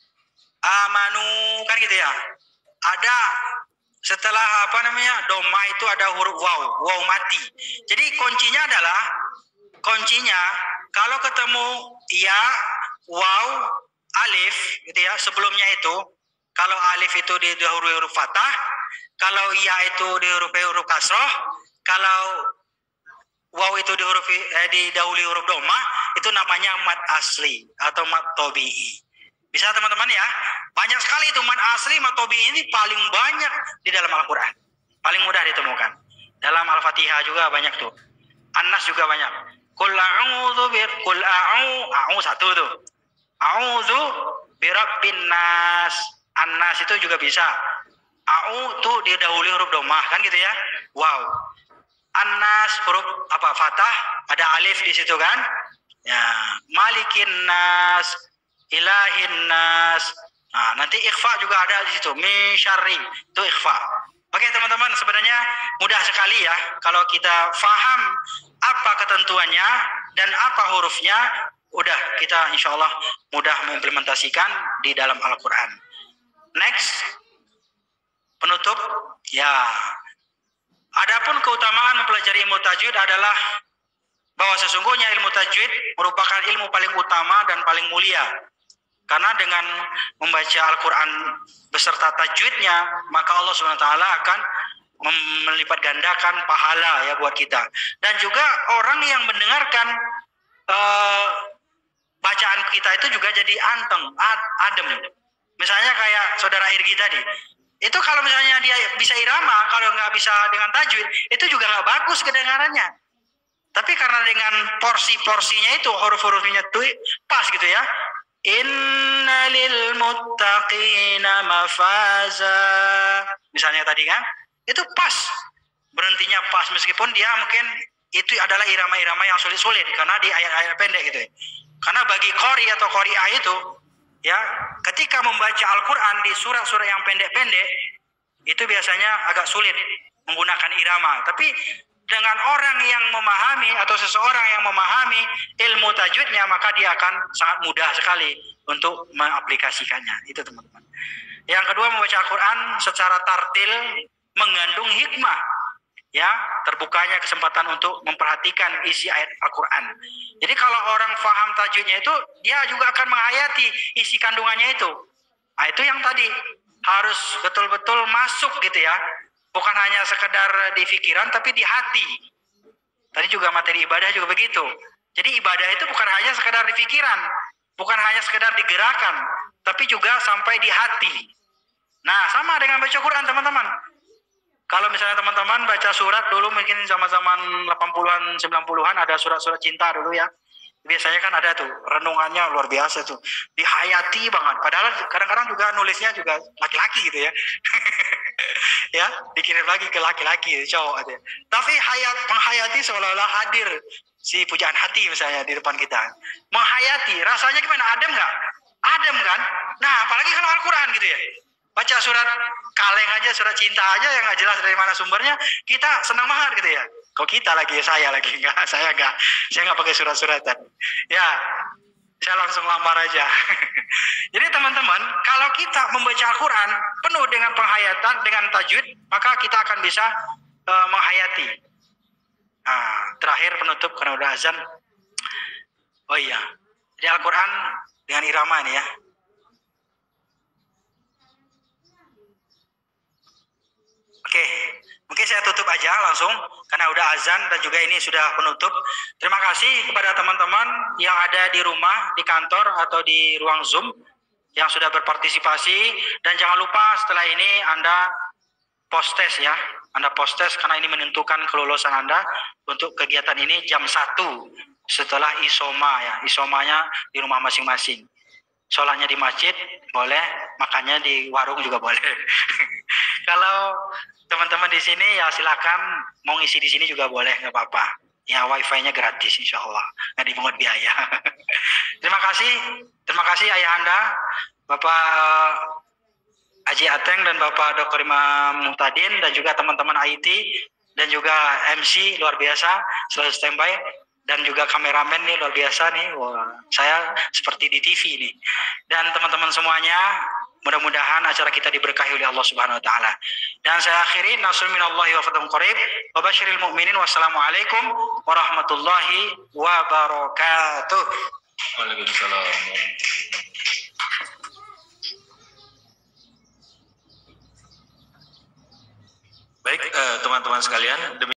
Amanu kan gitu ya. Ada setelah apa namanya domah itu ada huruf waw, waw mati. Jadi kuncinya adalah kuncinya kalau ketemu ya, waw, alif gitu ya, sebelumnya itu kalau alif itu didahului huruf fathah, kalau ya itu dihuruf huruf kasroh, kalau waw itu dihuruf eh, didahului huruf domah, itu namanya mad asli atau mad tabi'i. Bisa teman-teman ya, banyak sekali itu mad asli, mad tabi'i ini paling banyak di dalam Al-Quran, paling mudah ditemukan. Dalam Al-Fatihah juga banyak tuh, An-Nas juga banyak. Qul a'udzu bir qul a'u a'u satu tuh, a'udzu birabbin nas. An-Nas itu juga bisa. A'u tuh didahului huruf domah kan gitu ya. Wow. An-Nas huruf apa fathah, ada alif di situ kan? Ya, Malikin nas, Ilahin nas. Nah, nanti ikhfa juga ada di situ. Min syarri, itu ikhfa. Oke teman-teman, sebenarnya mudah sekali ya kalau kita faham apa ketentuannya dan apa hurufnya, udah kita insya Allah mudah mengimplementasikan di dalam Al-Quran. Next, penutup ya. Adapun keutamaan mempelajari ilmu tajwid adalah bahwa sesungguhnya ilmu tajwid merupakan ilmu paling utama dan paling mulia. Karena dengan membaca Al-Quran beserta tajwidnya, maka Allah subhanahu wa taala akan melipat gandakan pahala ya buat kita. Dan juga orang yang mendengarkan uh, bacaan kita itu juga jadi anteng, ad, adem. Misalnya kayak saudara Irgi tadi, itu kalau misalnya dia bisa irama, kalau nggak bisa dengan tajwid, itu juga nggak bagus kedengarannya. Tapi karena dengan porsi-porsinya itu, huruf-hurufnya tuh pas gitu ya. Inna lil muttaqina mafaza. Misalnya tadi kan, itu pas. Berhentinya pas, meskipun dia mungkin itu adalah irama-irama yang sulit-sulit karena di ayat-ayat pendek gitu ya. Karena bagi qori atau qori'ah itu ya, ketika membaca Al-Quran di surat-surat yang pendek-pendek itu biasanya agak sulit menggunakan irama. Tapi dengan orang yang memahami atau seseorang yang memahami ilmu tajwidnya, maka dia akan sangat mudah sekali untuk mengaplikasikannya. Itu teman-teman. Yang kedua, membaca Al-Quran secara tartil mengandung hikmah. Ya, terbukanya kesempatan untuk memperhatikan isi ayat Al-Quran. Jadi kalau orang faham tajwidnya itu, dia juga akan menghayati isi kandungannya itu. Nah, itu yang tadi harus betul-betul masuk gitu ya. Bukan hanya sekedar di pikiran, tapi di hati. Tadi juga materi ibadah juga begitu. Jadi ibadah itu bukan hanya sekedar di pikiran, bukan hanya sekedar digerakkan, tapi juga sampai di hati. Nah, sama dengan baca Quran teman-teman. Kalau misalnya teman-teman baca surat dulu mungkin zaman-zaman delapan puluhan, sembilan puluhan ada surat-surat cinta dulu ya. Biasanya kan ada tuh, renungannya luar biasa tuh. Dihayati banget. Padahal kadang-kadang juga nulisnya juga laki-laki gitu ya. Ya, dikirim lagi ke laki-laki, cowok aja. Tapi hayat, menghayati seolah-olah hadir si pujaan hati misalnya di depan kita. Menghayati, rasanya gimana? Adem nggak? Adem kan? Nah, apalagi kalau Al-Quran gitu ya. Baca surat kaleng aja, surat cinta aja yang nggak jelas dari mana sumbernya, kita senang banget gitu ya. Kok kita lagi, saya lagi enggak, saya enggak, saya enggak pakai surat-suratan. Ya, saya langsung lamar aja. Jadi teman-teman, kalau kita membaca Al-Quran penuh dengan penghayatan, dengan tajwid, maka kita akan bisa uh, menghayati. Nah, terakhir penutup karena udah azan. Oh iya, jadi Al-Quran dengan irama ini ya. Oke, mungkin saya tutup aja langsung karena udah azan dan juga ini sudah penutup. Terima kasih kepada teman-teman yang ada di rumah, di kantor atau di ruang Zoom yang sudah berpartisipasi, dan jangan lupa setelah ini Anda post test ya. Anda post test karena ini menentukan kelulusan Anda untuk kegiatan ini jam satu setelah isoma ya. Isomanya di rumah masing-masing. Sholatnya di masjid boleh, makannya di warung juga boleh. Kalau teman-teman di sini ya silakan mau ngisi di sini juga boleh, nggak apa-apa. Ya wifi-nya gratis insya Allah, nggak dipungut biaya. Terima kasih, terima kasih Ayahanda, Bapak Haji Ateng dan Bapak Doktor Imam Muhtadin dan juga teman-teman I T dan juga M C luar biasa selalu standby. Dan juga kameramen nih luar biasa nih, wah saya seperti di T V nih. Dan teman-teman semuanya, mudah-mudahan acara kita diberkahi oleh Allah Subhanahu Wa Taala. Dan saya akhiri, nasrul minallahi wa fathun qarib, wa basyiril mu'minin, wassalamualaikum warahmatullahi wabarakatuh. Waalaikumsalam. Baik, teman-teman sekalian, demi